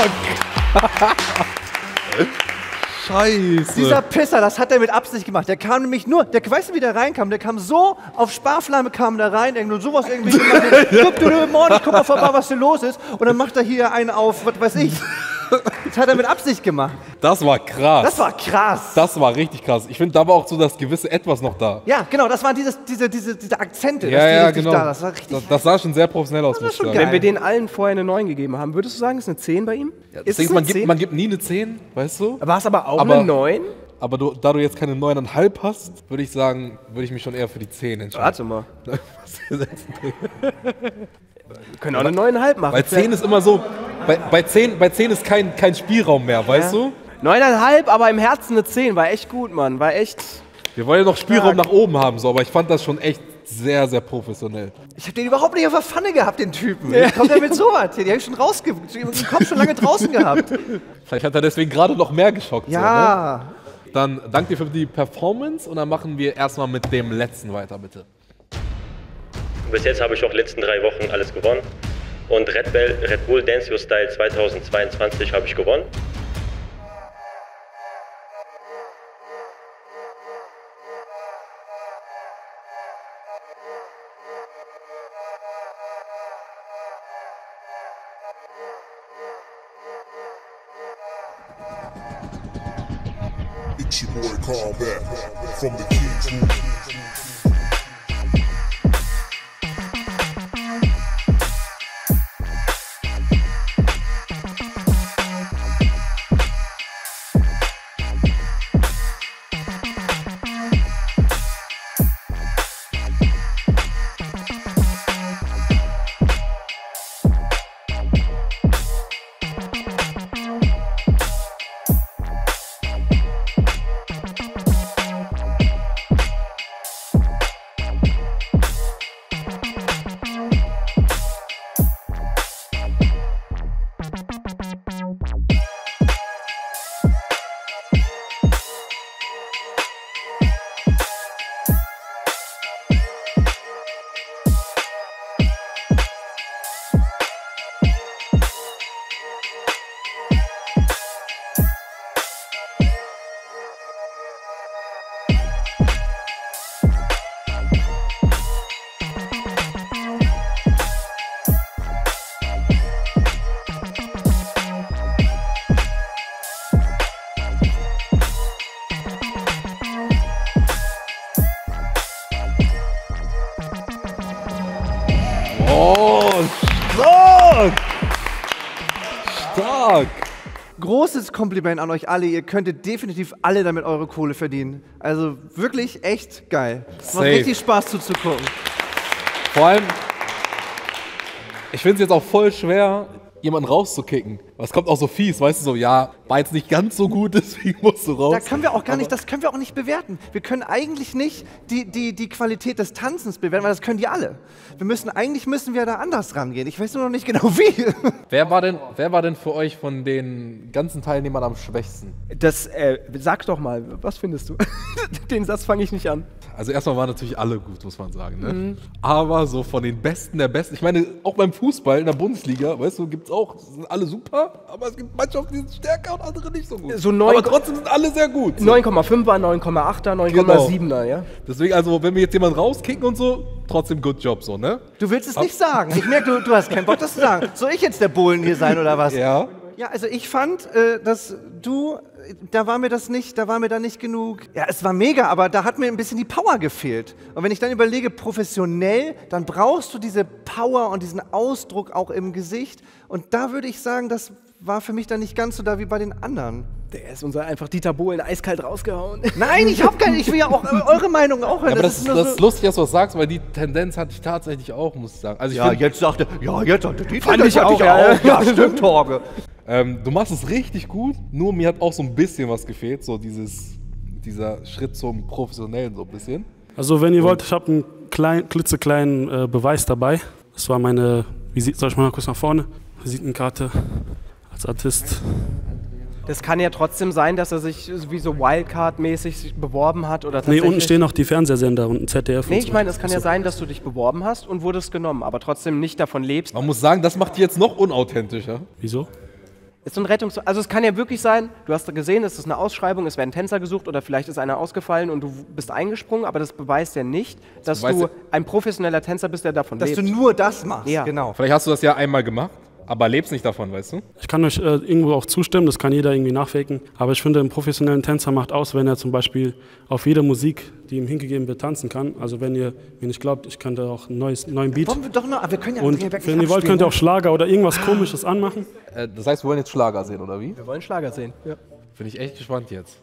Scheiße. Dieser Pisser, das hat er mit Absicht gemacht. Der kam nämlich nur, der weißt du, wie der reinkam? Der kam so, auf Sparflamme kam der rein, irgendwo sowas irgendwie gemacht. Guck du, du, morgen, ich guck mal vorbei, was hier los ist. Und dann macht er hier einen auf, was weiß ich. Das hat er mit Absicht gemacht. Das war krass. Das war krass. Das war richtig krass. Ich finde, da war auch so das gewisse Etwas noch da. Ja, genau, das waren dieses, diese, diese, diese Akzente. Ja, dass die ja, richtig genau. Da. Das, war richtig das, das sah schon sehr professionell aus, muss ich sagen. Wenn wir denen allen vorher eine neun gegeben haben, würdest du sagen, ist eine zehn bei ihm? Ja, ist Ding, es man, eine gibt, man gibt nie eine zehn, weißt du? War es aber auch Aber- eine neun? Aber du, da du jetzt keine neun Komma fünf hast, würde ich sagen, würde ich mich schon eher für die zehn entscheiden. Warte mal. Was wir setzen. Wir können auch eine neun Komma fünf machen. Bei zehn ist immer so, bei, bei zehn, bei zehn ist kein, kein Spielraum mehr, weißt Ja. du? neun Komma fünf, aber im Herzen eine zehn. War echt gut, Mann. War echt... Wir wollen ja noch Spielraum Stark. nach oben haben, so, aber ich fand das schon echt sehr, sehr professionell. Ich habe den überhaupt nicht auf der Pfanne gehabt, den Typen. Wie kommt der mit sowas hier? Die habe ich schon rausge... Den Kopf schon lange draußen gehabt. Vielleicht hat er deswegen gerade noch mehr geschockt. Ja. So, ne? Dann danke dir für die Performance und dann machen wir erstmal mit dem letzten weiter, bitte. Bis jetzt habe ich auch letzten drei Wochen alles gewonnen. Und Red Bull, Red Bull Dance Your Style zweitausendzweiundzwanzig habe ich gewonnen. It's your boy Carl back from the King's Room. Oh, stark! Stark! Großes Kompliment an euch alle. Ihr könntet definitiv alle damit eure Kohle verdienen. Also wirklich echt geil. Es macht Safe. richtig Spaß zuzugucken. Vor allem, ich finde es jetzt auch voll schwer, jemanden rauszukicken. Aber es kommt auch so fies, weißt du, so, ja, war jetzt nicht ganz so gut, deswegen musst du raus. Da können wir auch gar nicht, das können wir auch nicht bewerten. Wir können eigentlich nicht die, die, die Qualität des Tanzens bewerten, weil das können die alle. Wir müssen, eigentlich müssen wir da anders rangehen. Ich weiß nur noch nicht genau wie. Wer war denn, wer war denn für euch von den ganzen Teilnehmern am schwächsten? Das, äh, sag doch mal, was findest du? Den Satz fange ich nicht an. Also erstmal waren natürlich alle gut, muss man sagen. Ne? Mhm. Aber so von den Besten der Besten, ich meine, auch beim Fußball in der Bundesliga, weißt du, gibt es auch, sind alle super, aber es gibt Mannschaften, die sind stärker und andere nicht so gut. So neun, aber trotzdem sind alle sehr gut. So. neun Komma fünfer, neun Komma achter, neun Komma siebener, ja? Deswegen, also wenn wir jetzt jemanden rauskicken und so, trotzdem good job so, ne? Du willst es nicht sagen. Ich merke, du, du hast keinen Bock, das zu sagen. Soll ich jetzt der Bohlen hier sein oder was? Ja. Ja, also ich fand, äh, dass du, da war mir das nicht, da war mir da nicht genug. Ja, es war mega, aber da hat mir ein bisschen die Power gefehlt. Und wenn ich dann überlege, professionell, dann brauchst du diese Power und diesen Ausdruck auch im Gesicht. Und da würde ich sagen, das war für mich dann nicht ganz so da wie bei den anderen. Der ist unser einfach Dieter Bohlen eiskalt rausgehauen. Nein, ich hab keine, ich will ja auch eure Meinung auch hören. Ja, aber das, das, ist, nur das so ist lustig, dass du das sagst, weil die Tendenz hatte ich tatsächlich auch, muss ich sagen. Also ich ja, find, jetzt sagt er, ja, jetzt sagt er, die Fand Tendenz ich hatte auch, ja. ja, stimmt, Torge. ähm, du machst es richtig gut, nur mir hat auch so ein bisschen was gefehlt, so dieses, dieser Schritt zum Professionellen so ein bisschen. Also wenn ihr wollt, ich habe einen klein, klitzekleinen äh, Beweis dabei. Das war meine Visite, soll ich mal kurz nach vorne? Visitenkarte als Artist. Das kann ja trotzdem sein, dass er sich wie so Wildcard-mäßig beworben hat oder Nee, tatsächlich... unten stehen noch die Fernsehsender und Z D F. Nee, und so. ich meine, es kann ja Also, sein, dass du dich beworben hast und wurdest genommen, aber trotzdem nicht davon lebst. Man muss sagen, das macht die jetzt noch unauthentischer. Wieso? Ist so ein Rettungs... Also es kann ja wirklich sein, du hast gesehen, es ist eine Ausschreibung, es werden Tänzer gesucht oder vielleicht ist einer ausgefallen und du bist eingesprungen, aber das beweist ja nicht, dass beweist du ja- ein professioneller Tänzer bist, der davon Dass lebt. du nur das machst, Ja. genau. Vielleicht hast du das ja einmal gemacht, aber lebst nicht davon, weißt du? Ich kann euch äh, irgendwo auch zustimmen, das kann jeder irgendwie nachfaken. Aber ich finde, ein professionellen Tänzer macht aus, wenn er zum Beispiel auf jede Musik, die ihm hingegeben wird, tanzen kann. Also wenn ihr mir nicht glaubt, ich könnte auch einen neues, neuen Beat. Wollen wir doch noch, aber wir können ja Und Andrea Berg wenn nicht ihr wollt, abspielen, könnt ihr auch ne? Schlager oder irgendwas Komisches anmachen. Äh, das heißt, wir wollen jetzt Schlager sehen, oder wie? Wir wollen Schlager sehen. Ja. Bin ich echt gespannt jetzt.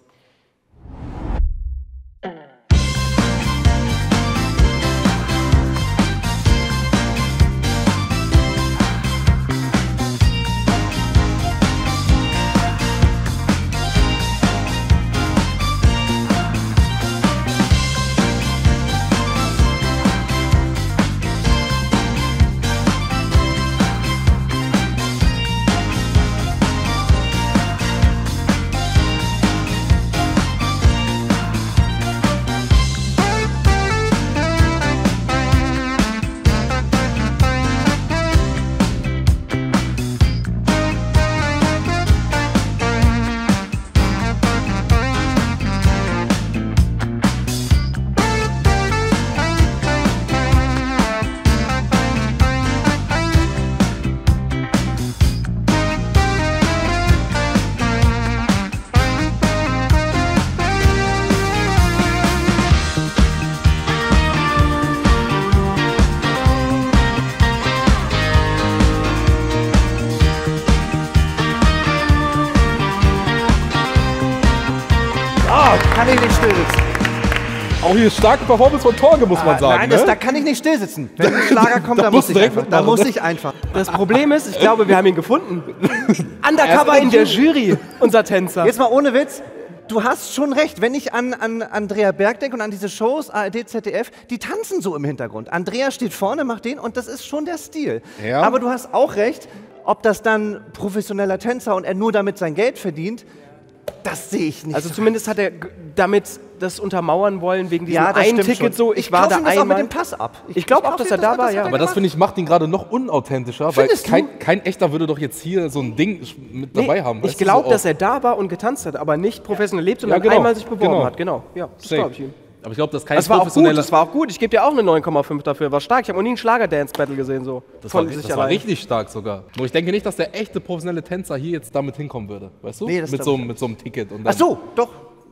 Kann ich nicht still sitzen. Auch hier starke Performance von Torge, muss man Ah, sagen. Nein, das, ne? da kann ich nicht still sitzen. Wenn ein Schlager kommt, Da da musst muss du ich direkt einfach. Da mitmachen, muss ne? ich einfach. Das Problem ist, ich glaube, wir haben ihn gefunden. Undercover in der Jury, unser Tänzer. Jetzt mal ohne Witz. Du hast schon recht, wenn ich an, an Andrea Berg denke und an diese Shows, A R D, Z D F, die tanzen so im Hintergrund. Andrea steht vorne, macht den und das ist schon der Stil. Ja. Aber du hast auch recht, ob das dann professioneller Tänzer und er nur damit sein Geld verdient, das sehe ich nicht. Also zumindest hat er g- damit das untermauern wollen, wegen diesem Ja, das einen stimmt Ticket schon. so, ich, Ich war kauf da ihm das auch einmal. mit dem Pass ab. Ich- Ich, glaube ich auch, kauf dass ihm er das da ab, war, das ja. hat er Aber das, finde ich, macht ihn gerade noch unauthentischer, weil Findest du? kein, kein echter würde doch jetzt hier so ein Ding mit dabei haben. ich glaube, dass er da war und getanzt hat, aber nicht professionell lebt, sondern Ja, genau. einmal sich beworben Genau. hat. Genau, ja, das Safe. glaube ich ihm. Aber ich glaube, das ist kein Das war auch gut, professioneller... das war auch gut. Ich gebe dir auch eine neun Komma fünf dafür. War stark. Ich habe noch nie einen Schlager-Dance-Battle gesehen so. Das Von war, sich das war allein. richtig stark sogar. Nur ich denke nicht, dass der echte professionelle Tänzer hier jetzt damit hinkommen würde. Weißt du? Nee, das mit, glaub so, ich einem- mit so einem Ticket. Und Ach dann- so, doch.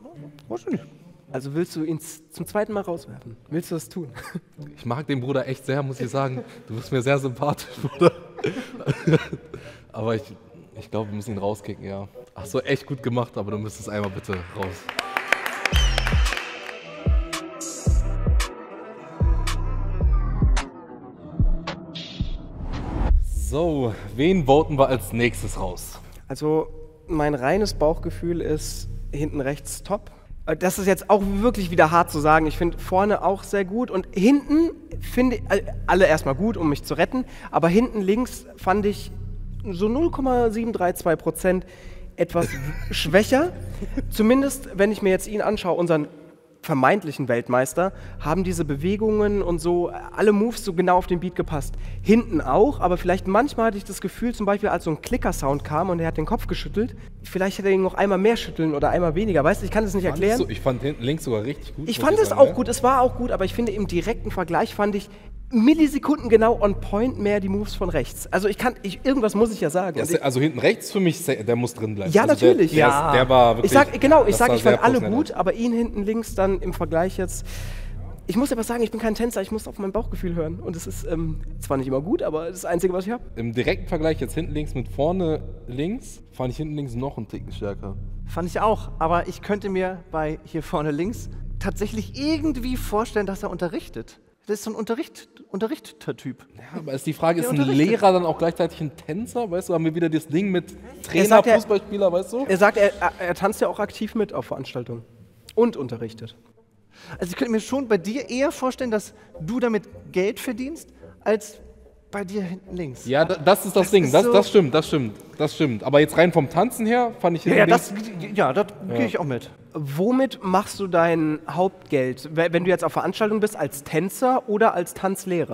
Also willst du ihn z- zum zweiten Mal rauswerfen? Willst du das tun? Ich mag den Bruder echt sehr, muss ich sagen. Du bist mir sehr sympathisch, Bruder. Aber ich, ich glaube, wir müssen ihn rauskicken, ja. Ach so, echt gut gemacht, aber du müsstest einmal bitte raus. So, wen voten wir als nächstes raus? Also mein reines Bauchgefühl ist hinten rechts top. Äh, Das ist jetzt auch wirklich wieder hart zu sagen. Ich finde vorne auch sehr gut und hinten finde ich, äh, alle erstmal gut, um mich zu retten, aber hinten links fand ich so null Komma sieben drei zwei Prozent etwas schwächer. Zumindest, wenn ich mir jetzt ihn anschaue, unseren vermeintlichen Weltmeister, haben diese Bewegungen und so, alle Moves so genau auf den Beat gepasst. Hinten auch, aber vielleicht manchmal hatte ich das Gefühl, zum Beispiel als so ein Klicker-Sound kam und er hat den Kopf geschüttelt, vielleicht hätte er ihn noch einmal mehr schütteln oder einmal weniger. Weißt du, ich kann das nicht erklären. Fandest du- Ich fand hinten links sogar richtig gut. Ich muss fand es sagen, auch ne? gut, es war auch gut, aber ich finde im direkten Vergleich fand ich Millisekunden genau on point mehr die Moves von rechts. Also ich kann, ich, irgendwas muss ich ja sagen. Das, Und ich, also hinten rechts für mich, sa- der muss drin bleiben. Ja, also natürlich. Der, der, Ja. ist, der war wirklich, ich sag, genau, ich das sag, war ich sehr fand alle professionell. gut, aber ihn hinten links dann im Vergleich jetzt. Ich muss aber sagen, ich bin kein Tänzer, ich muss auf mein Bauchgefühl hören. Und es ist ähm, zwar nicht immer gut, aber das ist das Einzige, was ich habe. Im direkten Vergleich jetzt hinten links mit vorne links, fand ich hinten links noch einen Ticken stärker. Fand ich auch, aber ich könnte mir bei hier vorne links tatsächlich irgendwie vorstellen, dass er unterrichtet. Das ist so ein Unterricht, Unterrichter-Typ. Ja, aber ist die Frage, Der ist ein unterrichtet. Lehrer dann auch gleichzeitig ein Tänzer? Weißt du, haben wir wieder das Ding mit Trainer, sagt ja- Fußballspieler, weißt du? Er sagt, er, er, er tanzt ja auch aktiv mit auf Veranstaltungen. Und unterrichtet. Also ich könnte mir schon bei dir eher vorstellen, dass du damit Geld verdienst, als bei dir hinten links. Ja, da, das ist das, Das Ding, ist das, so- das stimmt, das stimmt, das stimmt. Aber jetzt rein vom Tanzen her fand ich Ja, hinten ja, links... das, ja, das gehe ich auch mit. Womit machst du dein Hauptgeld, we- wenn du jetzt auf Veranstaltungen bist, als Tänzer oder als Tanzlehrer?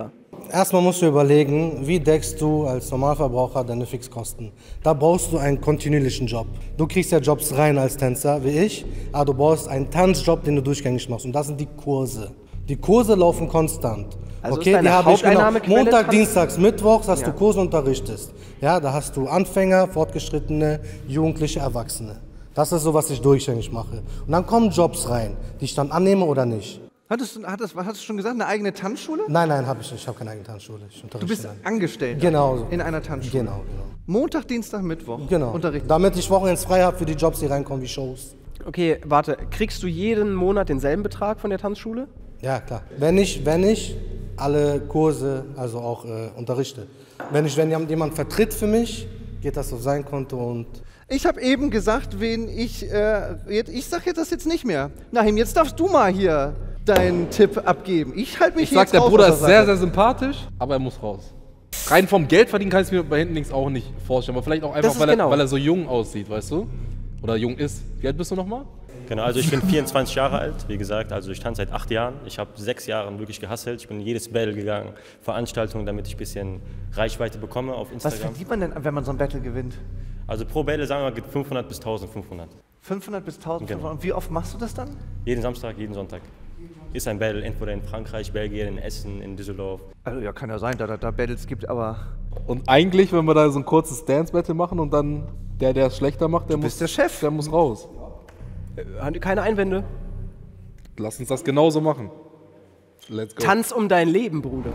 erstmal musst du überlegen, wie deckst du als Normalverbraucher deine Fixkosten. Da brauchst du einen kontinuierlichen Job. Du kriegst ja Jobs rein als Tänzer, wie ich, aber du brauchst einen Tanzjob, den du durchgängig machst. Und das sind die Kurse. Die Kurse laufen konstant. Also okay, ist deine die habe ich genau. Haupteinnahmequelle Montag, Tanz? Dienstags, Mittwochs hast Ja. du Kurse unterrichtest. Ja, da hast du Anfänger, Fortgeschrittene, Jugendliche, Erwachsene. Das ist so, was ich durchgängig mache. Und dann kommen Jobs rein, die ich dann annehme oder nicht. Hattest du, hattest, hattest du schon gesagt, eine eigene Tanzschule? Nein, nein, habe ich nicht. Ich habe keine eigene Tanzschule. Ich Du unterrichte bist dann. angestellt Genau so. in einer Tanzschule. Genau, genau. Montag, Dienstag, Mittwoch. Genau. Unterrichten. Damit ich Wochenends frei habe für die Jobs, die reinkommen, wie Shows. Okay, warte. Kriegst du jeden Monat denselben Betrag von der Tanzschule? Ja, klar. Wenn ich, wenn ich alle Kurse, also auch äh, unterrichte. Wenn ich, wenn jemand vertritt für mich, geht das auf sein Konto und... Ich habe eben gesagt, wen ich, äh, jetzt, ich sag jetzt das jetzt nicht mehr. Nahim, jetzt darfst du mal hier deinen Tipp abgeben. Ich halte mich Ich sag, jetzt der raus Bruder aus ist der sehr, Sache. sehr sympathisch, aber er muss raus. Rein vom Geld verdienen kann ich mir bei hinten links auch nicht vorstellen. Aber vielleicht auch einfach, ist weil er, genau. weil er so jung aussieht, weißt du? Oder jung ist. Wie alt bist du nochmal? Genau, also ich bin vierundzwanzig Jahre alt, wie gesagt, also ich tanze seit acht Jahren. Ich habe sechs Jahre wirklich gehustelt. Ich bin in jedes Battle gegangen, Veranstaltungen, damit ich ein bisschen Reichweite bekomme auf Was Instagram. verdient man denn, wenn man so ein Battle gewinnt? Also pro Battle, sagen wir mal, gibt fünfhundert bis eintausendfünfhundert. fünfhundert bis eintausendfünfhundert. Genau. Und wie oft machst du das dann? Jeden Samstag, jeden Sonntag. Ist ein Battle, entweder in Frankreich, Belgien, in Essen, in Düsseldorf. Also ja, kann ja sein, da da, da Battles gibt, aber... Und eigentlich, wenn wir da so ein kurzes Dance-Battle machen und dann der, der es schlechter macht, der, muss, bist der Chef. der muss raus. Äh, Keine Einwände. Lass uns das genauso machen. Let's go. Tanz um dein Leben, Bruder.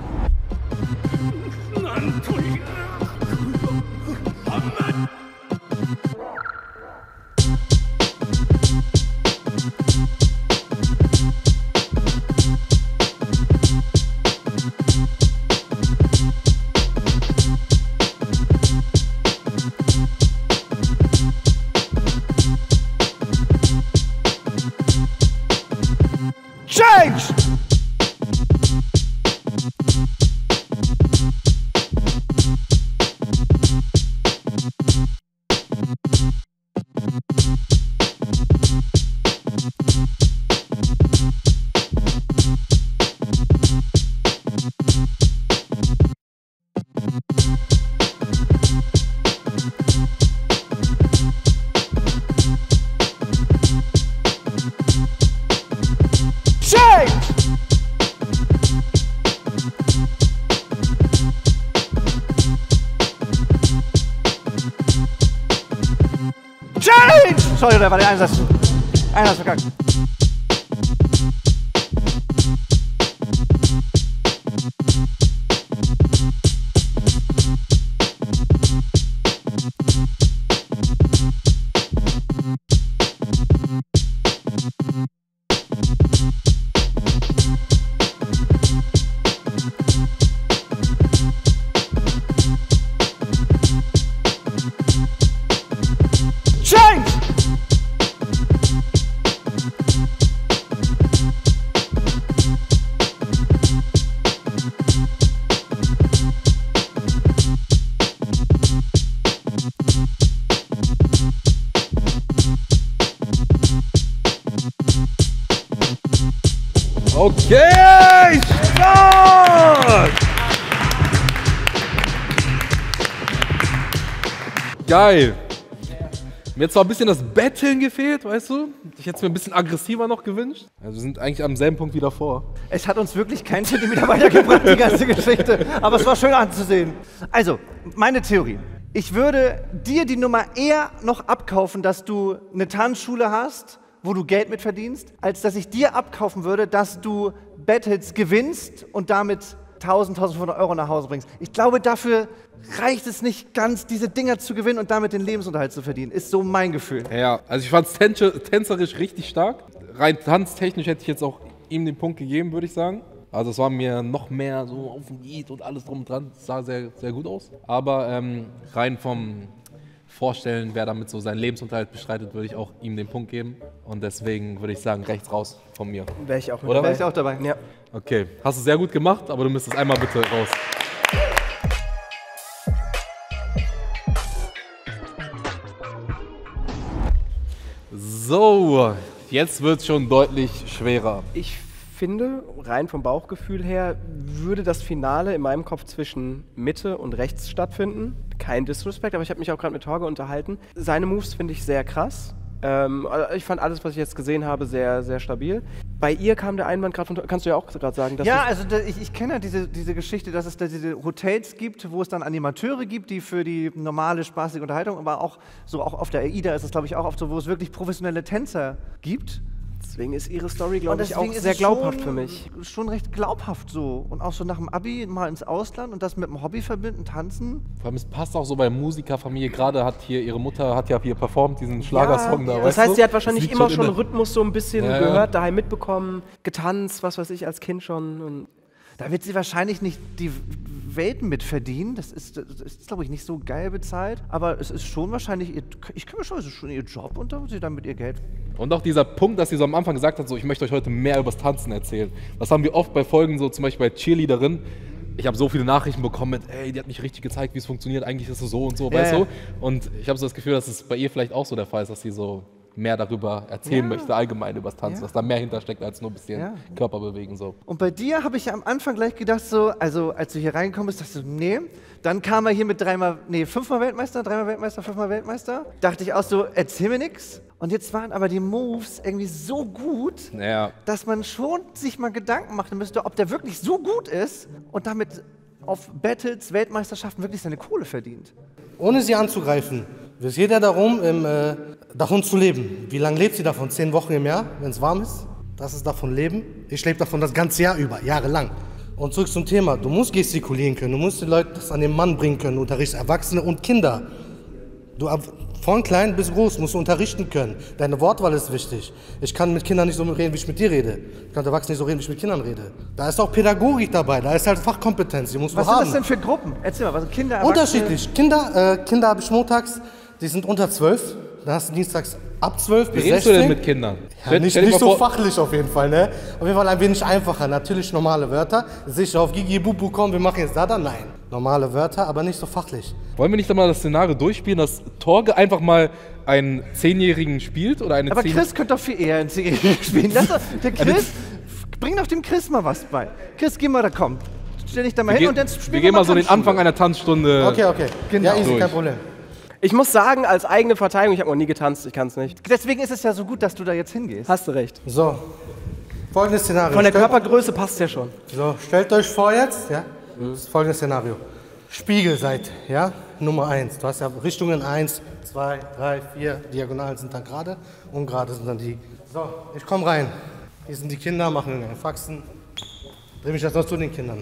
Change! Change! Change! Sorry, da war der Einsatz. Einsatz verkackt. Change! Okay, stark! Geil. Mir hat zwar ein bisschen das Battlen gefehlt, weißt du? Ich hätte es mir ein bisschen aggressiver noch gewünscht. Also wir sind eigentlich am selben Punkt wie davor. Es hat uns wirklich keinen Zentimeter weitergebracht, die ganze Geschichte. Aber es war schön anzusehen. Also, meine Theorie. Ich würde dir die Nummer eher noch abkaufen, dass du eine Tanzschule hast, wo du Geld mit verdienst, als dass ich dir abkaufen würde, dass du Battles gewinnst und damit tausend, tausendfünfhundert Euro nach Hause bringst. Ich glaube, dafür reicht es nicht ganz, diese Dinger zu gewinnen und damit den Lebensunterhalt zu verdienen. Ist so mein Gefühl. Ja, also ich fand es tänzerisch richtig stark. Rein tanztechnisch hätte ich jetzt auch ihm den Punkt gegeben, würde ich sagen. Also es war mir noch mehr so auf dem Lied und alles drum und dran. Es sah sehr, sehr gut aus. Aber ähm, rein vom Vorstellen, wer damit so seinen Lebensunterhalt bestreitet, würde ich auch ihm den Punkt geben. Und deswegen würde ich sagen, rechts raus von mir. Wäre ich auch mit Oder? dabei. Wäre ich auch dabei. Ja. Okay, hast du sehr gut gemacht, aber du müsstest einmal bitte raus. So, jetzt wird es schon deutlich schwerer. Ich finde, rein vom Bauchgefühl her, würde das Finale in meinem Kopf zwischen Mitte und rechts stattfinden. Kein Disrespect, aber ich habe mich auch gerade mit Torge unterhalten. Seine Moves finde ich sehr krass. Ähm, ich fand alles, was ich jetzt gesehen habe, sehr, sehr stabil. Bei ihr kam der Einwand gerade von, kannst du ja auch gerade sagen, dass ja, also da, ich, ich kenne ja diese, diese Geschichte, dass es da diese Hotels gibt, wo es dann Animateure gibt, die für die normale, spaßige Unterhaltung, aber auch so auch auf der AIDA ist es, glaube ich, auch oft so, wo es wirklich professionelle Tänzer gibt. Deswegen ist ihre Story, glaube ich, auch ist sehr es glaubhaft schon, für mich. Schon recht glaubhaft so. Und auch so nach dem Abi mal ins Ausland und das mit dem Hobby verbinden, tanzen. Vor allem, es passt auch so bei Musikerfamilie. Gerade hat hier ihre Mutter hat ja hier performt, diesen Schlagersong ja, da. Das weißt heißt, du? sie hat wahrscheinlich immer schon schon Rhythmus so ein bisschen ja, gehört, ja. daheim mitbekommen, getanzt, was weiß ich, als Kind schon. Und da wird sie wahrscheinlich nicht die Welt mit verdienen. Das ist, das ist glaube ich, nicht so geil bezahlt. Aber es ist schon wahrscheinlich, ihr, ich kann mir schon, es ist schon ihr Job und da sie dann mit ihr Geld. Und auch dieser Punkt, dass sie so am Anfang gesagt hat, so, ich möchte euch heute mehr übers Tanzen erzählen. Das haben wir oft bei Folgen, so zum Beispiel bei Cheerleaderin. Ich habe so viele Nachrichten bekommen mit, ey, die hat mich richtig gezeigt, wie es funktioniert. Eigentlich ist es so und so, ja, weißt ja. du? Und ich habe so das Gefühl, dass es bei ihr vielleicht auch so der Fall ist, dass sie so mehr darüber erzählen Ja. möchte, allgemein über das Tanzen, Ja. dass da mehr hintersteckt als nur ein bisschen Ja. Körper bewegen. So. Und bei dir habe ich ja am Anfang gleich gedacht, so, also als du hier reingekommen bist, dachte ich so, nee. Dann kam er hier mit dreimal, nee, fünfmal Weltmeister, dreimal Weltmeister, fünfmal Weltmeister. Dachte ich auch so, erzähl mir nix. Und jetzt waren aber die Moves irgendwie so gut, Ja. dass man schon sich mal Gedanken machen müsste, ob der wirklich so gut ist und damit auf Battles, Weltmeisterschaften wirklich seine Kohle verdient. Ohne sie anzugreifen, es geht ja darum, im, äh, davon zu leben. Wie lange lebt sie davon? Zehn Wochen im Jahr, wenn es warm ist? Das ist davon leben. Ich lebe davon das ganze Jahr über, jahrelang. Und zurück zum Thema. Du musst gestikulieren können, du musst die Leute das an den Mann bringen können, unterrichten Erwachsene und Kinder. Du, ab, von klein bis groß musst du unterrichten können. Deine Wortwahl ist wichtig. Ich kann mit Kindern nicht so reden, wie ich mit dir rede. Ich kann mit Erwachsenen nicht so reden, wie ich mit Kindern rede. Da ist auch Pädagogik dabei, da ist halt Fachkompetenz, die musst Was du sind haben. das denn für Gruppen? Erzähl mal, was sind Kinder, Erwachsene? Unterschiedlich. Kinder, äh, Kinder habe ich montags, die sind unter zwölf. Dann hast du dienstags ab zwölf bis Wie redest sechzehn. du denn mit Kindern? Ja, Stell- nicht stell dir nicht mal so vor- fachlich auf jeden Fall, ne? Auf jeden Fall ein wenig einfacher. Natürlich normale Wörter. Sicher auf Gigi Bubu kommen, wir machen jetzt da, da. Nein. Normale Wörter, aber nicht so fachlich. Wollen wir nicht einmal das Szenario durchspielen, dass Torge einfach mal einen Zehnjährigen spielt oder eine Aber Zehn- Chris könnte doch viel eher in C spielen. Lass doch, der Chris, bring doch dem Chris mal was bei. Chris, geh mal da, komm. Stell dich da mal Wir, hin gehen- und dann spielen wir gehen mal so den Tanzschule. Anfang einer Tanzstunde. Okay, okay. Genau. Ja, easy, Durch. kein Problem. ich muss sagen, als eigene Verteidigung, ich habe noch nie getanzt, ich kann es nicht. Deswegen ist es ja so gut, dass du da jetzt hingehst. Hast du recht. So. Folgendes Szenario. Von der Stellt- Körpergröße passt ja schon. So, stellt euch vor jetzt, ja, das ist folgendes Szenario. Spiegelseite, ja, Nummer eins. Du hast ja Richtungen eins, zwei, drei, vier, Diagonalen sind dann gerade, ungerade sind dann die. So, ich komme rein. Hier sind die Kinder, machen irgendeine Faxen. Dreh mich jetzt noch zu den Kindern.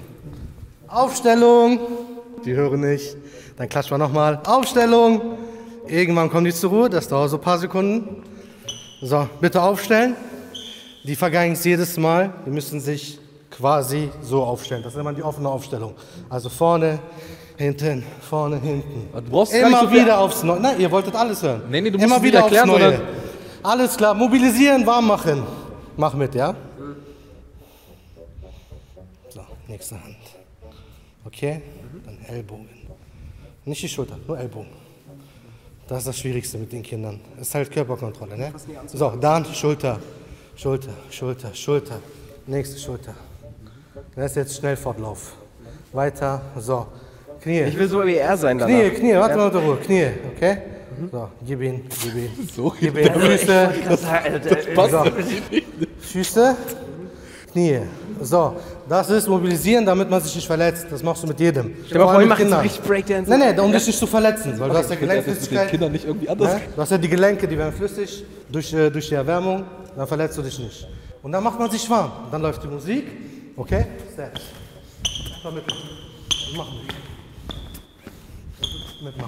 Aufstellung. Die hören nicht. Dann klatschen wir nochmal. Aufstellung. Irgendwann kommen die zur Ruhe, das dauert so ein paar Sekunden. So, bitte aufstellen. Die vergeigen es jedes Mal. Die müssen sich quasi so aufstellen. Das ist immer die offene Aufstellung. Also vorne, hinten, vorne, hinten. Du brauchst gar nicht Immer so viel- wieder aufs Neue. Nein, ihr wolltet alles hören. Nee, nee, du musst Immer es nicht wieder aufs erklären, Neue. sondern- Alles klar. Mobilisieren, warm machen. Mach mit, ja? So, nächste Hand. Okay? Dann Ellbogen. Nicht die Schulter, nur Ellbogen. Das ist das Schwierigste mit den Kindern. Das ist halt Körperkontrolle, ne? So, dann Schulter, Schulter, Schulter, Schulter. Nächste Schulter. Das ist jetzt Schnellfortlauf. Weiter, so. Knie. Ich will so wie er sein danach. Knie, Knie, warte mal unter Ruhe. Knie, okay? So, gib ihn, gib ihn. So Gib ihn. Füße. passt So. nicht. Füße, Knie. So, das ist mobilisieren, damit man sich nicht verletzt. Das machst du mit jedem. Stell dir mal Vor vor, allem wir machen mit jetzt so Kindern. richtig Breakdance. Nein, nein, um dich nicht zu verletzen, weil du hast ja Ich finde, das ist mit den Gelenkflüssigkeit. Kindern nicht irgendwie anders. Ne? Du hast ja die Gelenke, die werden flüssig durch, äh, durch die Erwärmung, dann verletzt du dich nicht. Und dann macht man sich warm. Dann läuft die Musik, okay? Steps. Komm mit. Machen. Mitmachen.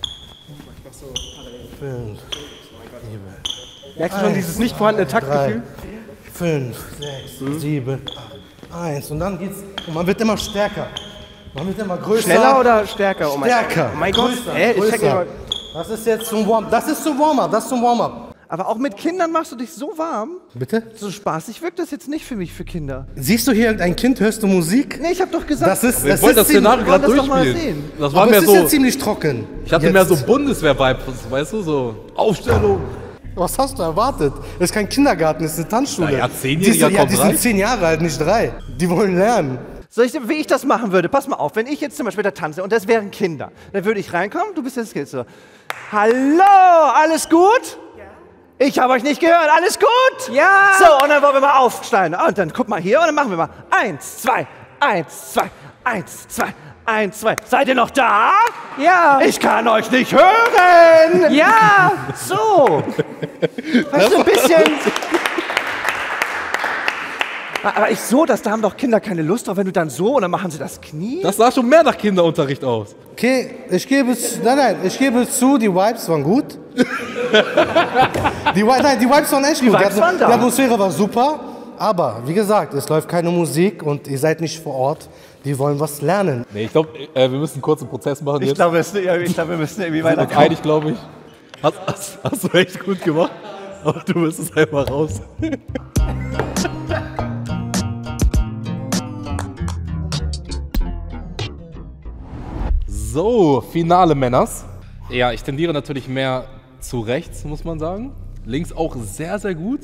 Fünf. Sieben. Merkst du schon dieses nicht vorhandene Taktgefühl? Drei, fünf, sechs, sieben, acht, eins. Und dann geht's, und man wird immer stärker. Man wird immer größer. Schneller oder stärker? Oh mein- Stärker. Oh mein Gott. Größer, Hä? Ich check größer. nicht Das ist jetzt zum Warm-up. Das ist zum Warm-up. Das ist zum Warm-up. Aber auch mit Kindern machst du dich so warm. Bitte? So spaßig wirkt das jetzt nicht für mich, für Kinder. Siehst du hier irgendein Kind? Hörst du Musik? Nee, ich hab doch gesagt, Das ist, Wir das wollten das ist ziemlich- Szenario gerade wollen das doch mal durchspielen. sehen. Das war aber mehr es ist ja so. ziemlich trocken. Ich hatte Jetzt. mehr so Bundeswehr-Vibes, weißt du, so Aufstellung. Was hast du erwartet? Das ist kein Kindergarten, das ist eine Tanzschule. Na ja, zehnjähriger die, sind- ja, kommt die rein. sind zehn Jahre alt, nicht drei. Die wollen lernen. Soll ich, wie ich das machen würde? Pass mal auf, wenn ich jetzt zum Beispiel da tanze und das wären Kinder, dann würde ich reinkommen, du bist das Kind so. Hallo, alles gut? Ja. Ich habe euch nicht gehört, alles gut? Ja. So, und dann wollen wir mal aufsteigen. Und dann guck mal hier und dann machen wir mal eins, zwei, eins, zwei, eins, zwei, eins, zwei. Seid ihr noch da? Ja. Ich kann euch nicht hören. Ja. So. Weißt du, ein bisschen... Aber ich so, das, da haben doch Kinder keine Lust drauf, wenn du dann so und dann machen sie das Knie. Das sah schon mehr nach Kinderunterricht aus. Okay, ich gebe es, nein, nein, ich gebe es zu, die Vibes waren gut. die, Wi- nein, die Vibes waren echt Die gut. Vibes die, waren da. die Atmosphäre war super. Aber, wie gesagt, es läuft keine Musik und ihr seid nicht vor Ort. Die wollen was lernen. Nee, ich glaube, äh, wir müssen einen kurzen Prozess machen Ich jetzt. glaube, es- ja, ich glaube, wir müssen irgendwie Wir sind uns weiterkommen. einig, glaube ich. Hast, hast, hast du echt gut gemacht. Aber du bist es einfach raus. So, Finale, Männers. Ja, ich tendiere natürlich mehr zu rechts, muss man sagen. Links auch sehr, sehr gut.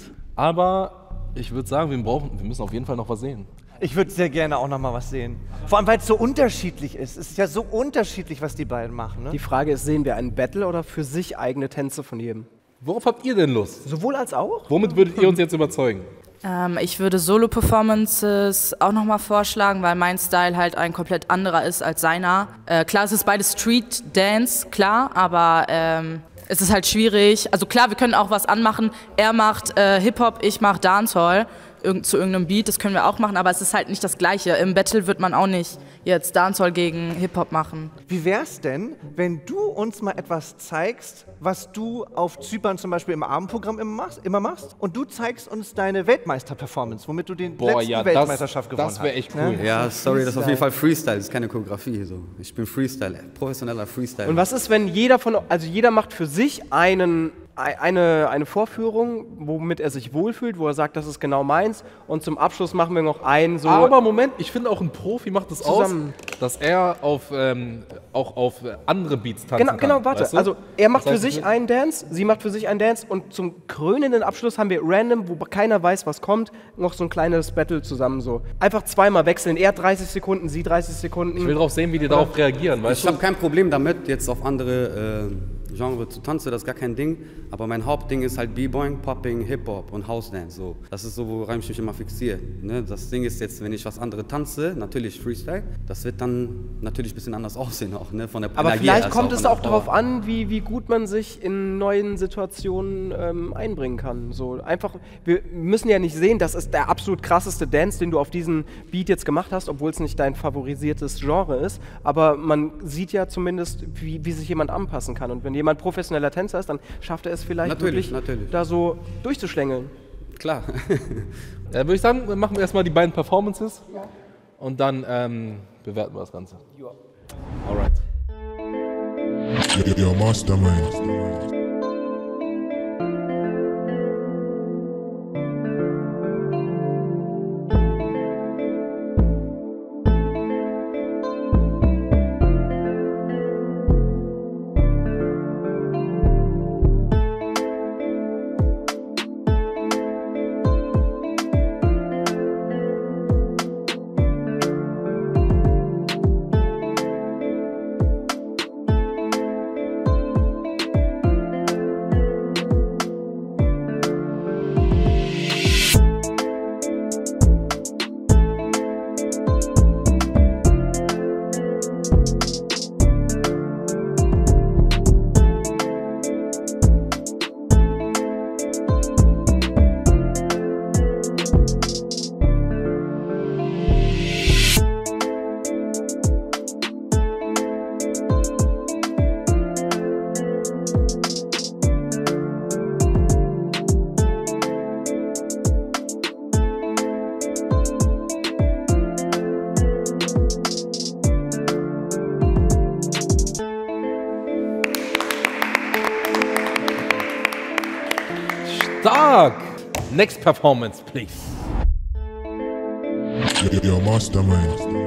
Aber ich würde sagen, wir, brauchen, wir müssen auf jeden Fall noch was sehen. Ich würde sehr gerne auch noch mal was sehen. Vor allem, weil es so unterschiedlich ist. Es ist ja so unterschiedlich, was die beiden machen. Ne? Die Frage ist, sehen wir einen Battle oder für sich eigene Tänze von jedem? Worauf habt ihr denn Lust? Sowohl als auch? Womit würdet ihr uns jetzt überzeugen? Ähm, ich würde Solo-Performances auch nochmal vorschlagen, weil mein Style halt ein komplett anderer ist als seiner. Äh, klar, es ist beides Street-Dance, klar, aber ähm, es ist halt schwierig. Also klar, wir können auch was anmachen. Er macht äh, Hip-Hop, ich mach Dancehall irgend, zu irgendeinem Beat, das können wir auch machen, aber es ist halt nicht das Gleiche. Im Battle wird man auch nicht jetzt Dancehall gegen Hip-Hop machen. Wie wär's denn, wenn du uns mal etwas zeigst, was du auf Zypern zum Beispiel im Abendprogramm immer machst, immer machst und du zeigst uns deine Weltmeister-Performance, womit du den Boah, letzten ja, Weltmeisterschaft das, gewonnen das wäre hast. echt cool. Ja, sorry, das ist auf jeden Fall Freestyle, das ist keine Choreografie. So. Ich bin Freestyle, professioneller Freestyle. Und was ist, wenn jeder von, also jeder macht für sich einen, eine, eine Vorführung, womit er sich wohlfühlt, wo er sagt, das ist genau meins, und zum Abschluss machen wir noch einen so. Aber Moment, ich finde auch ein Profi macht es Zusammen. aus, dass er auf, ähm, auch auf andere Beats tanzen Genau, kann. genau, warte. weißt du? Also er macht Das heißt, für ich sich will- einen Dance, sie macht für sich einen Dance und zum krönenden Abschluss haben wir random, wo keiner weiß, was kommt, noch so ein kleines Battle zusammen so. Einfach zweimal wechseln, er dreißig Sekunden, sie dreißig Sekunden. Ich will drauf sehen, wie die darauf reagieren, weißt Ich habe kein Problem damit, jetzt auf andere äh, Genre zu tanzen, das ist gar kein Ding. Aber mein Hauptding ist halt B-Boying, Popping, Hip-Hop und House-Dance. So. Das ist so, woran ich mich immer fixiere. Ne? Das Ding ist jetzt, wenn ich was anderes tanze, natürlich Freestyle, das wird dann natürlich ein bisschen anders aussehen auch, ne? Von der Aber Energie vielleicht als kommt von es der auch Power. darauf an, wie, wie gut man sich in neuen Situationen ähm, einbringen kann. So einfach, wir müssen ja nicht sehen, das ist der absolut krasseste Dance, den du auf diesen Beat jetzt gemacht hast, obwohl es nicht dein favorisiertes Genre ist. Aber man sieht ja zumindest, wie, wie sich jemand anpassen kann. Und wenn jemand professioneller Tänzer ist, dann schafft er es vielleicht Natürlich, wirklich, natürlich. da so durchzuschlängeln. Klar. Da würde ich sagen, wir machen erstmal die beiden Performances und dann ähm, bewerten wir das Ganze. Ja. Alright. Yo, yo, mastermind. Stark! Next performance, please. Yo, yo, mastermind.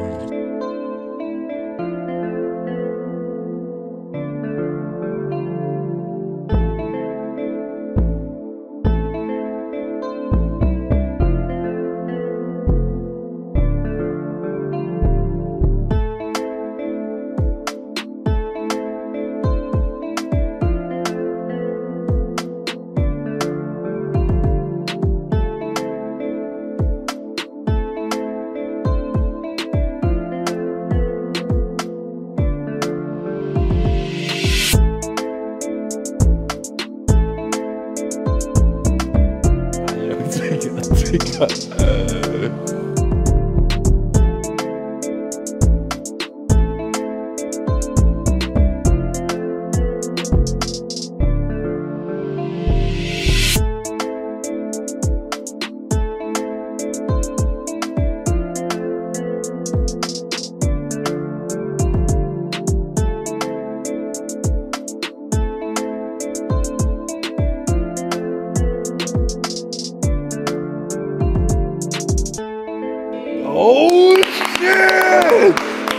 Digga. Äh. Oh shit!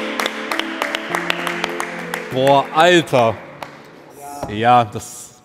Boah, Alter. Ja, das.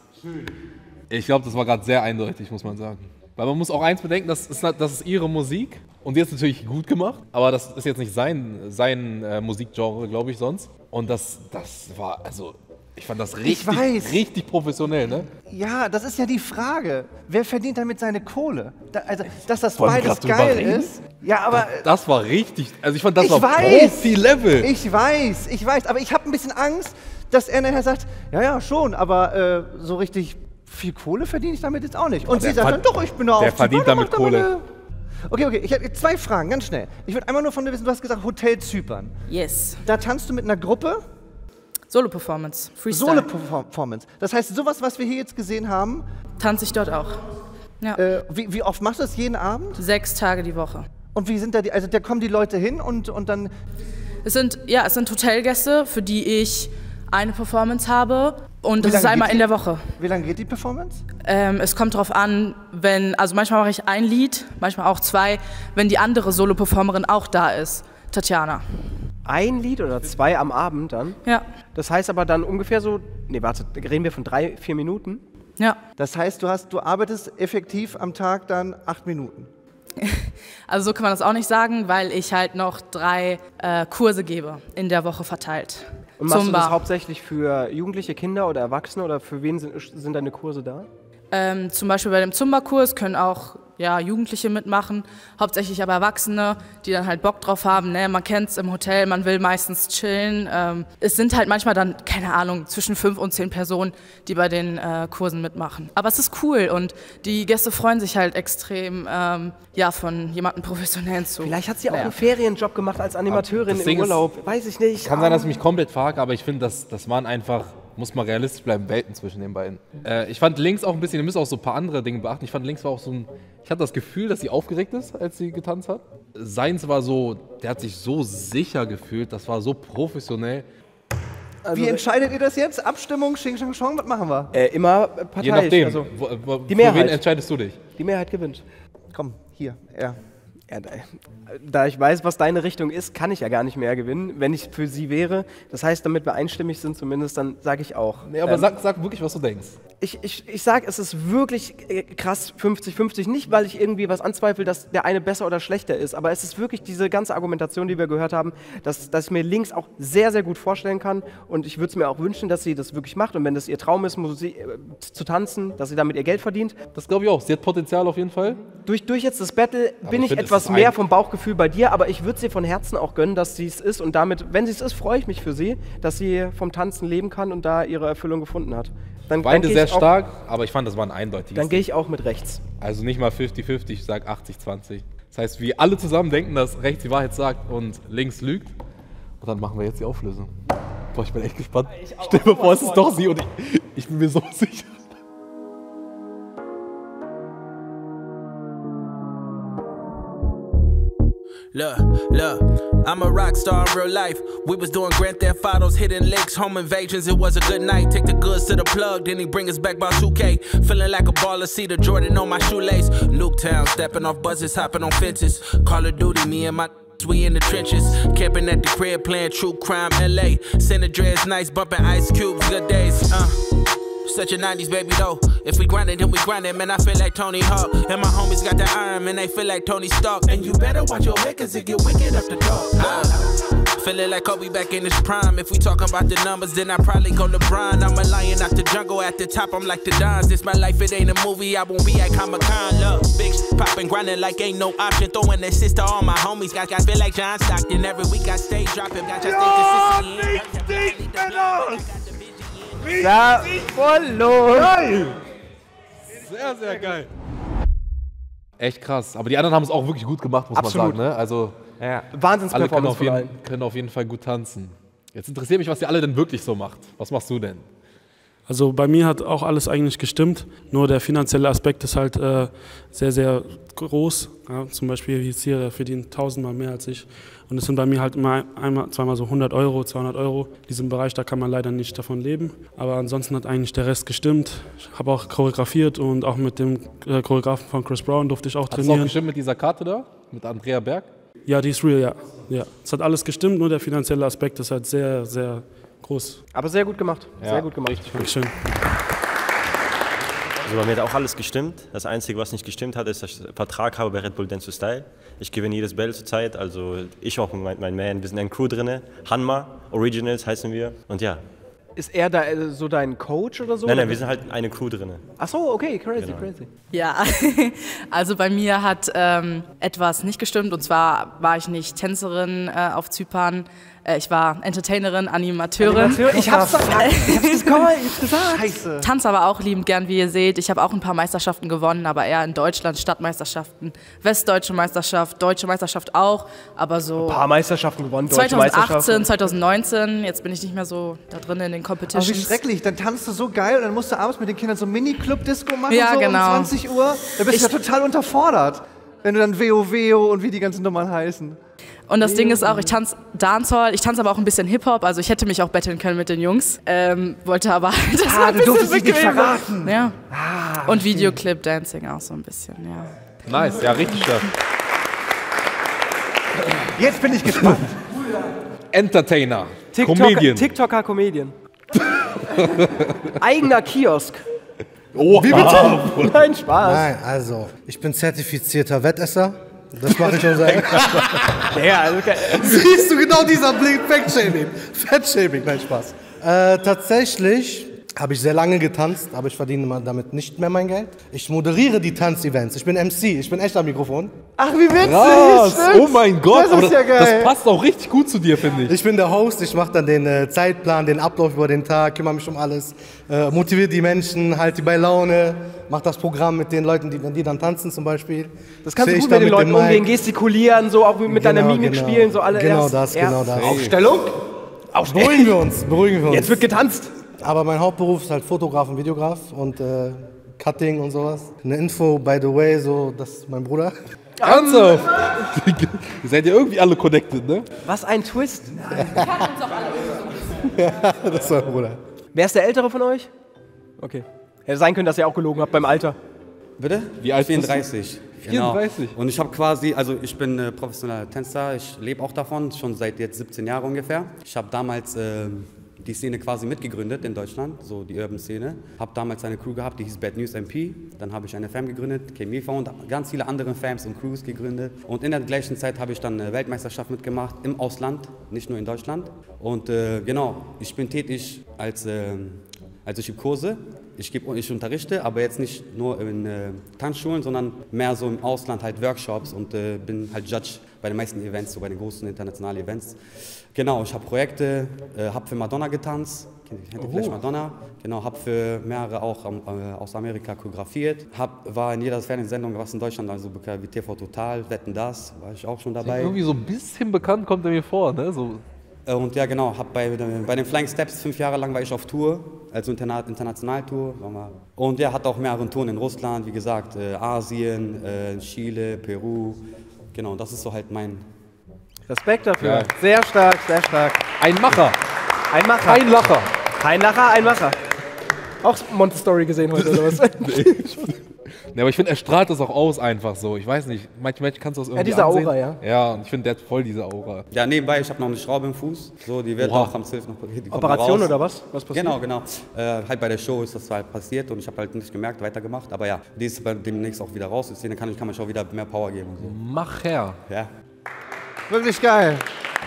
Ich glaube, das war gerade sehr eindeutig, muss man sagen. Weil man muss auch eins bedenken, das ist, das ist ihre Musik und die ist natürlich gut gemacht, aber das ist jetzt nicht sein, sein äh, Musikgenre, glaube ich, sonst. Und das, das war, also, ich fand das richtig, richtig professionell, ne? Ja, das ist ja die Frage. Wer verdient damit seine Kohle? Da, also, dass das Wollen wir beides grad drüber geil reden? ist. Ja, aber. Das, das war richtig, also ich fand, das ich war weiß, Profi-Level. Ich weiß, ich weiß, aber ich habe ein bisschen Angst, dass er nachher sagt, ja, ja, schon, aber äh, so richtig viel Kohle verdiene ich damit jetzt auch nicht. Und sie sagt dann, doch, ich bin da Der auf verdient damit Kohle. Okay, okay, ich habe zwei Fragen, ganz schnell. Ich würde einmal nur von dir wissen, du hast gesagt Hotel Zypern. Yes. Da tanzt du mit einer Gruppe? Solo-Performance, Freestyle. Solo-Performance. Das heißt, sowas, was wir hier jetzt gesehen haben... Tanze ich dort auch. Ja. Äh, wie, wie oft machst du das, jeden Abend? Sechs Tage die Woche. Und wie sind da die, also da kommen die Leute hin und, und dann... Es sind, ja, es sind Hotelgäste, für die ich eine Performance habe und Wie das ist lange einmal geht in die? der Woche. Wie lange geht die Performance? Ähm, es kommt drauf an, wenn, also manchmal mache ich ein Lied, manchmal auch zwei, wenn die andere Solo-Performerin auch da ist, Tatjana. Ein Lied oder zwei am Abend dann? Ja. Das heißt aber dann ungefähr so, nee, warte, reden wir von drei, vier Minuten? Ja. Das heißt, du, hast, du arbeitest effektiv am Tag dann acht Minuten? Also so kann man das auch nicht sagen, weil ich halt noch drei äh, Kurse gebe, in der Woche verteilt. Und machst Zumba. du das hauptsächlich für Jugendliche, Kinder oder Erwachsene oder für wen sind, sind deine Kurse da? Ähm, zum Beispiel bei dem Zumba-Kurs können auch ja, Jugendliche mitmachen, hauptsächlich aber Erwachsene, die dann halt Bock drauf haben. Ne? Man kennt es im Hotel, man will meistens chillen. Ähm, es sind halt manchmal dann, keine Ahnung, zwischen fünf und zehn Personen, die bei den äh, Kursen mitmachen. Aber es ist cool und die Gäste freuen sich halt extrem, ähm, ja, von jemandem Professionellen zu. Vielleicht hat sie auch naja. einen Ferienjob gemacht als Animateurin Das im Ding ist- Urlaub. Weiß ich nicht. Kann sein, dass ich mich komplett frage, aber ich finde, das, das waren einfach, muss man realistisch bleiben, Welten zwischen den beiden. Äh, ich fand Links auch ein bisschen, ihr müsst auch so ein paar andere Dinge beachten. Ich fand Links war auch so ein, ich hatte das Gefühl, dass sie aufgeregt ist, als sie getanzt hat. Seins war so, der hat sich so sicher gefühlt, das war so professionell. Also, Wie entscheidet ihr das jetzt? Abstimmung, Xing Shang Shong, was machen wir? Äh, immer parteiisch. Je nachdem, Also, wo, wo, die für Mehrheit. wen entscheidest du dich? die Mehrheit gewinnt. Komm, hier, ja. Ja, da, da ich weiß, was deine Richtung ist, kann ich ja gar nicht mehr gewinnen, wenn ich für sie wäre. Das heißt, damit wir einstimmig sind zumindest, dann sage ich auch. Nee, aber Ähm, sag, sag wirklich, was du denkst. Ich, ich, ich sage, es ist wirklich äh, krass fünfzig fünfzig. Nicht, weil ich irgendwie was anzweifle, dass der eine besser oder schlechter ist, aber es ist wirklich diese ganze Argumentation, die wir gehört haben, dass, dass ich mir Links auch sehr, sehr gut vorstellen kann. Und ich würde es mir auch wünschen, dass sie das wirklich macht. Und wenn das ihr Traum ist, Musik, äh, zu tanzen, dass sie damit ihr Geld verdient. Das glaube ich auch. Sie hat Potenzial auf jeden Fall. Durch, durch jetzt das Battle Aber bin ich ich find, es etwas ist mehr ein- vom Bauchgefühl bei dir, aber ich würde sie von Herzen auch gönnen, dass sie es ist. Und damit, wenn sie es ist, freue ich mich für sie, dass sie vom Tanzen leben kann und da ihre Erfüllung gefunden hat. Dann, Beide geh sehr ich auch- stark, aber ich fand, das war ein eindeutiges. Dann gehe ich auch mit rechts. Also nicht mal fünfzig fünfzig, ich sag achtzig zwanzig. Das heißt, wir alle zusammen denken, dass rechts die Wahrheit sagt und links lügt. Und dann machen wir jetzt die Auflösung. Boah, ich bin echt gespannt. Stell dir vor, es ist doch sie und ich, ich bin mir so sicher. Look, look, I'm a rock star in real life. We was doing Grand Theft Autos, hitting licks, home invasions. It was a good night. Take the goods to the plug, then he bring us back by two K. Feeling like a baller, see the Jordan on my shoelace. Nuketown, stepping off buses, hopping on fences. Call of Duty, me and my we in the trenches. Camping at the crib, playing true crime L A. Santa Dre's nice, bumping Ice Cubes, good days. Uh. Such a nineties baby though. If we grind it, then we grind it, man. I feel like Tony Hawk. And my homies got the iron, man. They feel like Tony Stark. And you better watch your head, cause it get wicked up the top. Uh, feeling like Kobe back in his prime. If we talking about the numbers, then I probably go LeBron. I'm a lion out the jungle. At the top, I'm like the Dons. This my life, it ain't a movie. I won't be at Comic-Con. Look, big sh- popping, grinding like ain't no option. Throwing assist to all my homies. Got, got feel like John Stockton. Every week I stay dropping. Got your stay Savolo! Geil! Sehr, sehr geil. Echt krass. Aber die anderen haben es auch wirklich gut gemacht, muss Absolut. man sagen. Ne? Also Ja, alle können Wahnsinns-Performance auf, von jeden, allen. können auf jeden Fall gut tanzen. Jetzt interessiert mich, was ihr alle denn wirklich so macht. Was machst du denn? Also bei mir hat auch alles eigentlich gestimmt, nur der finanzielle Aspekt ist halt äh, sehr, sehr groß. Ja, zum Beispiel jetzt hier, der verdient tausendmal mehr als ich. Und es sind bei mir halt immer einmal, zweimal so hundert Euro, zweihundert Euro. In diesem Bereich, da kann man leider nicht davon leben. Aber ansonsten hat eigentlich der Rest gestimmt. Ich habe auch choreografiert und auch mit dem äh, Choreografen von Chris Brown durfte ich auch Hat es auch trainieren. gestimmt mit dieser Karte da? Mit Andrea Berg? Ja, die ist real, ja. ja. Es hat alles gestimmt, nur der finanzielle Aspekt ist halt sehr, sehr groß. Aber sehr gut gemacht. Ja, Sehr gut gemacht. richtig gut. Dankeschön. Also bei mir hat auch alles gestimmt. Das Einzige, was nicht gestimmt hat, ist, dass ich einen Vertrag habe bei Red Bull Dance to Style. Ich gewinne jedes Battle zur Zeit, also ich auch mein, mein Man. Wir sind eine Crew drin. Hanma Originals heißen wir. Und ja. Ist er da äh, so dein Coach oder so? Nein, nein, wir sind halt eine Crew drin. Ach so, okay, crazy, Genau. crazy. Ja, also bei mir hat ähm, etwas nicht gestimmt und zwar war ich nicht Tänzerin äh, auf Zypern, äh, ich war Entertainerin, Animateurin. Animateur, ich hab's doch, ich hab's gesagt, ich hab's gesagt. Scheiße. Tanze aber auch liebend gern, wie ihr seht. Ich habe auch ein paar Meisterschaften gewonnen, aber eher in Deutschland, Stadtmeisterschaften, Westdeutsche Meisterschaft, Deutsche Meisterschaft auch, aber so Ein paar Meisterschaften gewonnen, deutsche Meisterschaften. zweitausendachtzehn, zweitausendneunzehn, jetzt bin ich nicht mehr so da drin in den Aber wie Competitions. schrecklich, dann tanzt du so geil und dann musst du abends mit den Kindern so Mini-Club-Disco machen, Ja, so genau. um zwanzig Uhr. Da bist du ja total unterfordert, wenn du dann Veo Veo und wie die ganzen Nummern heißen. Und das Ding ist auch, ich tanze Dancehall, ich tanze aber auch ein bisschen Hip-Hop, also ich hätte mich auch betteln können mit den Jungs, ähm, wollte aber halt das Ah, mal ein du bisschen durftest dich nicht bequem machen. verraten. Ja. Ah, Und Videoclip-Dancing auch so ein bisschen, ja. Nice, ja, richtig stark. Jetzt bin ich gespannt. Entertainer, TikToker, Comedian. TikToker, Comedian. Eigener Kiosk. Oh, wie bitte? Nein, Spaß. Nein, also, ich bin zertifizierter Wettesser. Das mache ich schon seit. Ja, also, okay. Siehst du genau dieser Blick? Fettshaming. Fettshaming, nein, Spaß. Äh, tatsächlich habe ich sehr lange getanzt, aber ich verdiene damit nicht mehr mein Geld. Ich moderiere die Tanzevents. Ich bin M C, ich bin echt am Mikrofon. Ach, wie witzig. Krass, stimmt. oh mein Gott, Das ist aber ja geil. das passt auch richtig gut zu dir, finde ich. Ich bin der Host, ich mache dann den äh, Zeitplan, den Ablauf über den Tag, kümmere mich um alles, äh, motiviere die Menschen, halte die bei Laune, mache das Programm mit den Leuten, die, wenn die dann tanzen zum Beispiel. Das kannst du Stehe gut ich da mit den Leuten dem Mic. umgehen, gestikulieren, so auch mit deiner Genau, Mimik genau. spielen, so alle Genau erst, das, erst genau das. Aufstellung. Beruhigen wir uns, beruhigen wir uns. Jetzt wird getanzt. Aber mein Hauptberuf ist halt Fotograf und Videograf und äh, Cutting und sowas. Eine Info, by the way, so, das ist mein Bruder. Ernsthaft? Ihr seid ja irgendwie alle connected, ne? Was ein Twist. Ja, das ist mein Bruder. Wer ist der Ältere von euch? Okay. Hätte sein können, dass ihr auch gelogen habt beim Alter. Bitte? Wie alt bist du? vierunddreißig. vierunddreißig? Genau. Und ich habe quasi, also ich bin äh, professioneller Tänzer, ich lebe auch davon, schon seit jetzt siebzehn Jahren ungefähr. Ich habe damals äh, die Szene quasi mitgegründet in Deutschland, so die Urban-Szene. Habe damals eine Crew gehabt, die hieß Bad News M P. Dann habe ich eine Fam gegründet, K M E und ganz viele andere Fams und Crews gegründet. Und in der gleichen Zeit habe ich dann eine Weltmeisterschaft mitgemacht im Ausland, nicht nur in Deutschland. Und äh, genau, ich bin tätig als, äh, also ich gebe Kurse. Ich, gebe, ich unterrichte, aber jetzt nicht nur in äh, Tanzschulen, sondern mehr so im Ausland halt Workshops und äh, bin halt Judge bei den meisten Events, so bei den großen internationalen Events. Genau, ich habe Projekte, äh, habe für Madonna getanzt, kennt, kennt ihr vielleicht Madonna? Genau, habe für mehrere auch ähm, äh, aus Amerika choreografiert, hab, war in jeder Fernsehsendung, was in Deutschland, also bekannt wie T V Total, Wetten, das, war ich auch schon dabei. Irgendwie so ein bisschen bekannt kommt er mir vor, ne? So. Und ja, genau, hab bei, bei den Flying Steps fünf Jahre lang war ich auf Tour, also Interna Internationaltour. Und ja, hatte auch mehrere Touren in Russland, wie gesagt, äh, Asien, äh, Chile, Peru. Genau, das ist so halt mein... Respekt dafür. Ja. Sehr stark, sehr stark. Ein Macher. Ein Macher. Ein Lacher. Kein Lacher, ein Macher. Auch Montessori gesehen heute oder was? Ne, aber ich finde, er strahlt das auch aus einfach so. Ich weiß nicht, manchmal kannst du das irgendwie diese ansehen. Aura, ja. Ja, und ich finde, der hat voll diese Aura. Ja, nebenbei, ich habe noch eine Schraube im Fuß, so, die wird Oha. auch am zwölften noch... die kommt Operation raus. oder was? Was passiert? Genau, genau. Äh, halt bei der Show ist das halt passiert und ich habe halt nicht gemerkt, weitergemacht. Aber ja, die ist bei demnächst auch wieder raus, deswegen kann ich, kann man schon wieder mehr Power geben und so. Macher. Ja. Wirklich geil.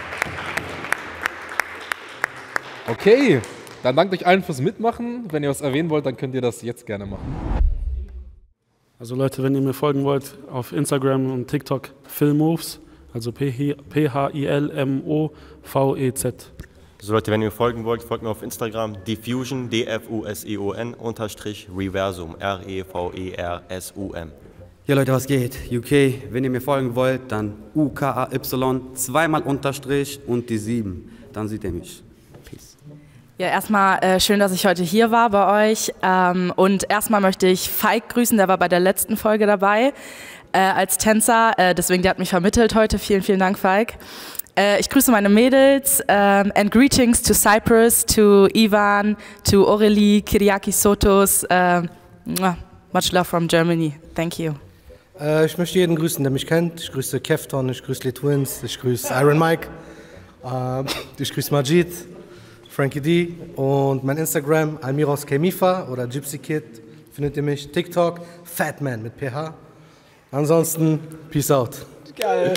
Okay, dann danke euch allen fürs Mitmachen. Wenn ihr was erwähnen wollt, dann könnt ihr das jetzt gerne machen. Also Leute, wenn ihr mir folgen wollt, auf Instagram und TikTok, Philmoves, also P H I L M O V E Z. So Leute, wenn ihr mir folgen wollt, folgt mir auf Instagram, Diffusion, D F U S E O N, unterstrich Reversum, R E V E R S U M. Ja Leute, was geht? U K, wenn ihr mir folgen wollt, dann U K A Y, zweimal Unterstrich und die sieben. Dann seht ihr mich. Peace. Ja, erstmal äh, schön, dass ich heute hier war bei euch. Ähm, und erstmal möchte ich Falk grüßen, der war bei der letzten Folge dabei äh, als Tänzer. Äh, deswegen, der hat mich vermittelt heute. Vielen, vielen Dank, Falk. Äh, ich grüße meine Mädels. Ähm, and greetings to Cyprus, to Ivan, to Aurelie, Kyriaki Sotos. Äh, much love from Germany. Thank you. Äh, ich möchte jeden grüßen, der mich kennt. Ich grüße Kefton, ich grüße die Twins, ich grüße Iron Mike, äh, ich grüße Majid, Frankie D und mein Instagram Almiros Kemifa oder Gypsy Kid findet ihr mich. TikTok Fatman mit P H. Ansonsten Peace out. Geil.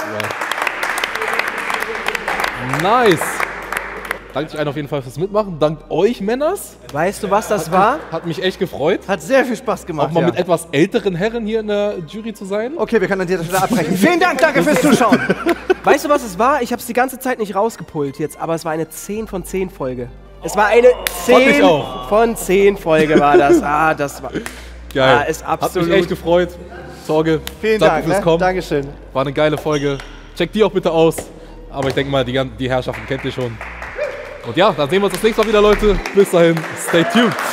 Nice. Danke euch auf jeden Fall fürs Mitmachen. Dank euch, Männers. Weißt du, was das hat war? Mich, hat mich echt gefreut. Hat sehr viel Spaß gemacht. Auch mal ja. mit etwas älteren Herren hier in der Jury zu sein. Okay, wir können an dieser Stelle abbrechen. Vielen Dank, danke fürs Zuschauen. Weißt du, was es war? Ich habe es die ganze Zeit nicht rausgepult jetzt, aber es war eine zehn von zehn Folge. Es war eine zehn von zehn Folge war das. Ah, das war... Geil. Ah, ist absolut... Hat mich echt gefreut. Sorge. Vielen Danke Dank, fürs ne? Kommen. Dankeschön. War eine geile Folge. Checkt die auch bitte aus. Aber ich denke mal, die, die Herrschaften kennt ihr schon. Und ja, dann sehen wir uns das nächste Mal wieder, Leute. Bis dahin, stay tuned.